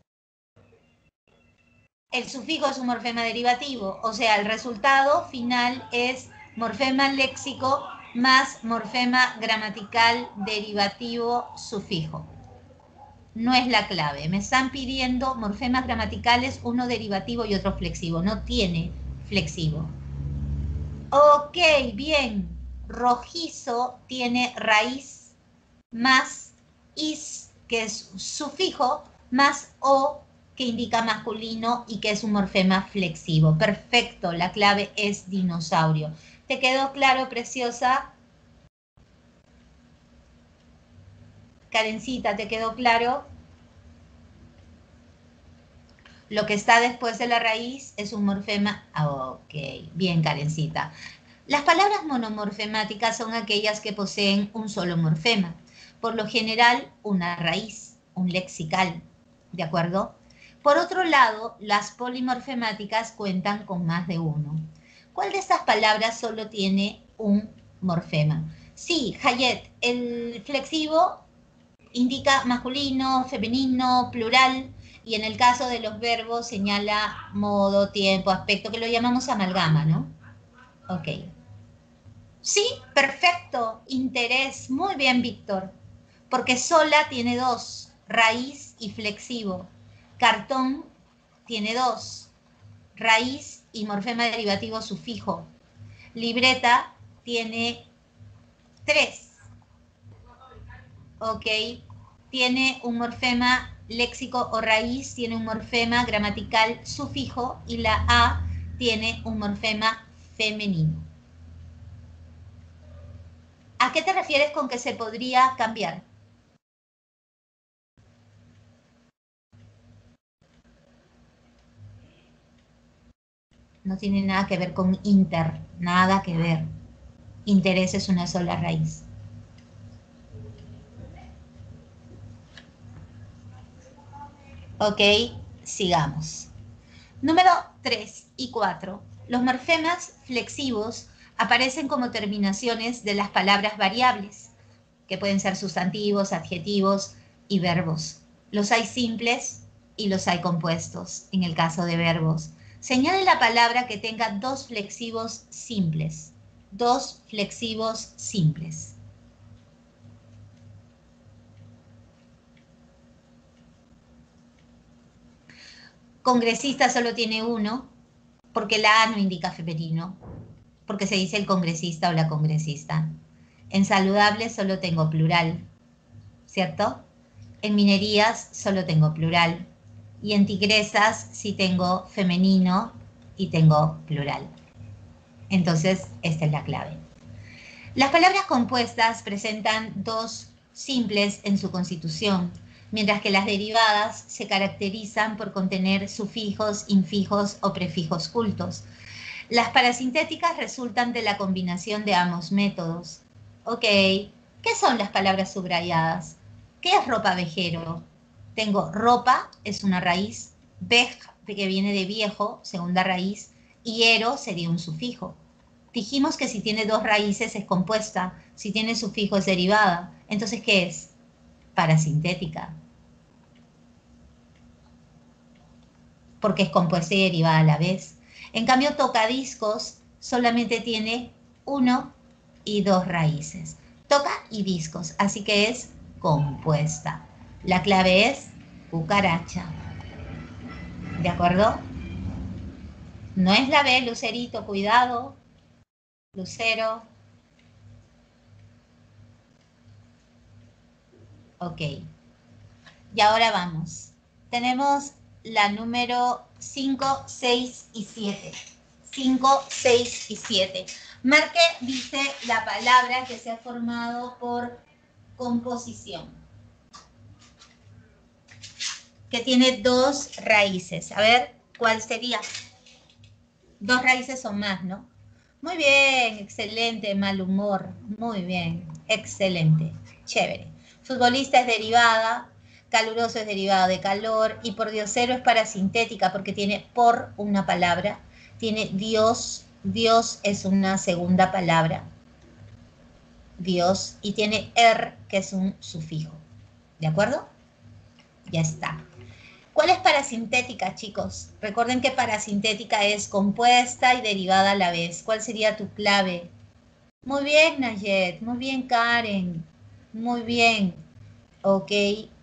El sufijo es un morfema derivativo, o sea, el resultado final es morfema léxico más morfema gramatical derivativo sufijo. No es la clave. Me están pidiendo morfemas gramaticales, uno derivativo y otro flexivo. No tiene flexivo. Ok, bien. Rojizo tiene raíz más is, que es sufijo, más o, que indica masculino y que es un morfema flexivo. Perfecto, la clave es dinosaurio. ¿Te quedó claro, preciosa? Karencita, ¿te quedó claro? Lo que está después de la raíz es un morfema. Ok, bien, Karencita. Las palabras monomorfemáticas son aquellas que poseen un solo morfema. Por lo general, una raíz, un lexical. ¿De acuerdo? Por otro lado, las polimorfemáticas cuentan con más de uno. ¿Cuál de estas palabras solo tiene un morfema? Sí, Hayet, el flexivo indica masculino, femenino, plural, y en el caso de los verbos señala modo, tiempo, aspecto, que lo llamamos amalgama, ¿no? Ok. Sí, perfecto, interés, muy bien, Víctor, porque sola tiene dos, raíz y flexivo. Cartón tiene dos, raíz y morfema derivativo sufijo. Libreta tiene tres, ok, tiene un morfema léxico o raíz, tiene un morfema gramatical sufijo y la A tiene un morfema femenino. ¿A qué te refieres con que se podría cambiar? No tiene nada que ver con inter, nada que ver. Interés es una sola raíz. Ok, sigamos. Número tres y cuatro. Los morfemas flexivos aparecen como terminaciones de las palabras variables, que pueden ser sustantivos, adjetivos y verbos. Los hay simples y los hay compuestos, en el caso de verbos. Señale la palabra que tenga dos flexivos simples. Dos flexivos simples. Congresista solo tiene uno, porque la A no indica femenino, porque se dice el congresista o la congresista. En saludable solo tengo plural, ¿cierto? En minerías solo tengo plural. Y en tigresas sí tengo femenino y tengo plural. Entonces, esta es la clave. Las palabras compuestas presentan dos simples en su constitución, mientras que las derivadas se caracterizan por contener sufijos, infijos o prefijos cultos. Las parasintéticas resultan de la combinación de ambos métodos. Ok, ¿qué son las palabras subrayadas? ¿Qué es ropavejero? Tengo ropa, es una raíz, vej, que viene de viejo, segunda raíz, y ero sería un sufijo. Dijimos que si tiene dos raíces es compuesta, si tiene sufijo es derivada. Entonces, ¿qué es? Parasintética. Porque es compuesta y derivada a la vez. En cambio, tocadiscos solamente tiene uno y dos raíces. Toca y discos, así que es compuesta. La clave es cucaracha. ¿De acuerdo? No es la B, Lucerito, cuidado. Lucero. Ok. Y ahora vamos. Tenemos la número cinco, seis y siete. cinco, seis y siete. Marque, dice la palabra que se ha formado por composición, que tiene dos raíces. A ver, ¿cuál sería? Dos raíces o más, ¿no? Muy bien, excelente, mal humor. Muy bien, excelente, chévere. Futbolista es derivada, caluroso es derivado de calor y pordiosero es parasintética porque tiene por una palabra. Tiene Dios, Dios es una segunda palabra, Dios, y tiene er, que es un sufijo. ¿De acuerdo? Ya está. ¿Cuál es parasintética, chicos? Recuerden que parasintética es compuesta y derivada a la vez. ¿Cuál sería tu clave? Muy bien, Nayet. Muy bien, Karen. Muy bien. Ok.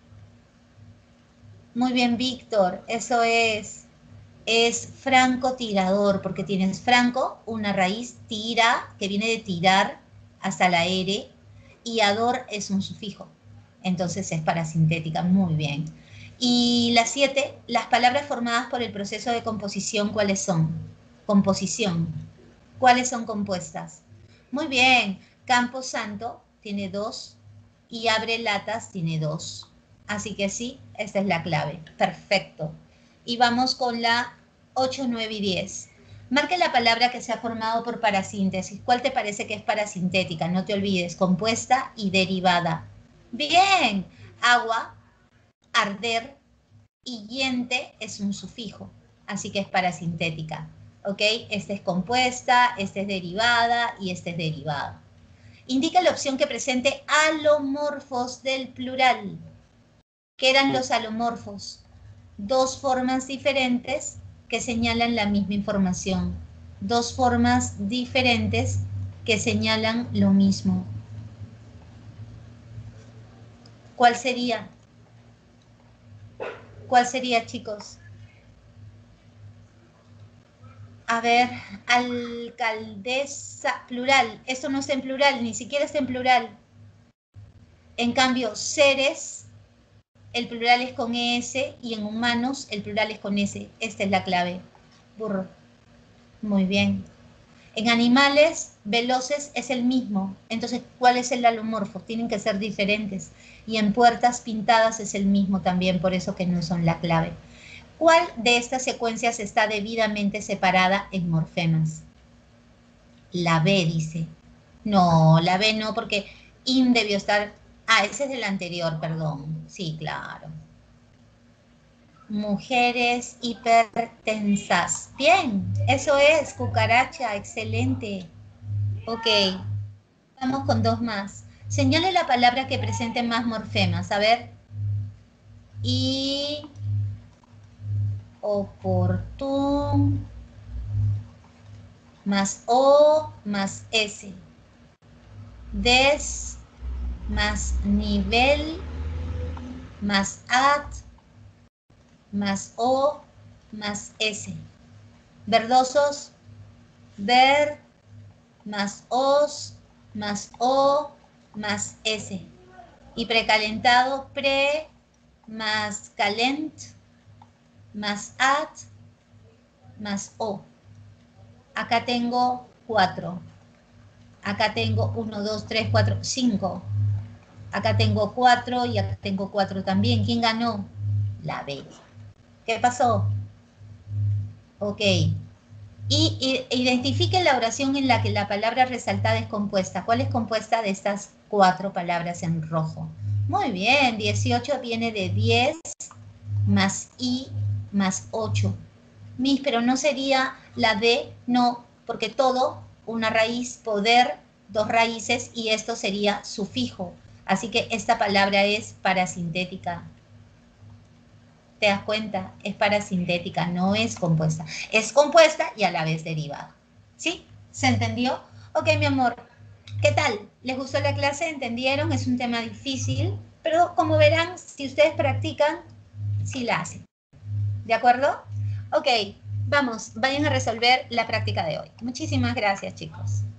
Muy bien, Víctor. Eso es. Es francotirador, porque tienes franco, una raíz, tira, que viene de tirar hasta la R, y ador es un sufijo. Entonces es parasintética. Muy bien. Y la siete, las palabras formadas por el proceso de composición, ¿cuáles son? Composición. ¿Cuáles son compuestas? Muy bien. Camposanto tiene dos y abre latas tiene dos. Así que sí, esta es la clave. Perfecto. Y vamos con la ocho, nueve y diez. Marque la palabra que se ha formado por parasíntesis. ¿Cuál te parece que es parasintética? No te olvides, compuesta y derivada. Bien. Agua, arder y yente es un sufijo, así que es parasintética. ¿Ok? Esta es compuesta, esta es derivada y esta es derivada. Indica la opción que presente alomorfos del plural. ¿Qué eran los alomorfos? Dos formas diferentes que señalan la misma información. Dos formas diferentes que señalan lo mismo. ¿Cuál sería? ¿Cuál sería, chicos? A ver, alcaldesa, plural. Esto no está en plural, ni siquiera está en plural. En cambio, seres, el plural es con es, y en humanos el plural es con s. Esta es la clave. Burro. Muy bien. En animales veloces es el mismo. Entonces, ¿cuál es el alomorfo? Tienen que ser diferentes. Y en puertas pintadas es el mismo también, por eso que no son la clave. ¿Cuál de estas secuencias está debidamente separada en morfemas? La B dice. No, la B no, porque in debió estar... Ah, ese es del anterior, perdón. Sí, claro. Mujeres hipertensas. Bien, eso es, cucaracha, excelente. Ok, vamos con dos más. Señale la palabra que presente más morfemas. A ver. Y... oportun, más O, más S. Des, más nivel, más at, más O, más S. Verdosos, ver, más os, más O, más S. Y precalentado, pre, más calent, más at, más O. Acá tengo cuatro. Acá tengo uno, dos, tres, cuatro, cinco. Acá tengo cuatro y acá tengo cuatro también. ¿Quién ganó? La B. ¿Qué pasó? Ok. Y identifique la oración en la que la palabra resaltada es compuesta. ¿Cuál es compuesta de estas cuatro palabras en rojo? Muy bien, dieciocho viene de diez más I más ocho. Mis, pero no sería la D, no, porque todo, una raíz, poder, dos raíces, y esto sería sufijo. Así que esta palabra es parasintética. ¿Te das cuenta? Es parasintética, no es compuesta. Es compuesta y a la vez derivada. ¿Sí? ¿Se entendió? Ok, mi amor. ¿Qué tal? ¿Les gustó la clase? ¿Entendieron? Es un tema difícil, pero como verán, si ustedes practican, sí la hacen. ¿De acuerdo? Ok, vamos, vayan a resolver la práctica de hoy. Muchísimas gracias, chicos.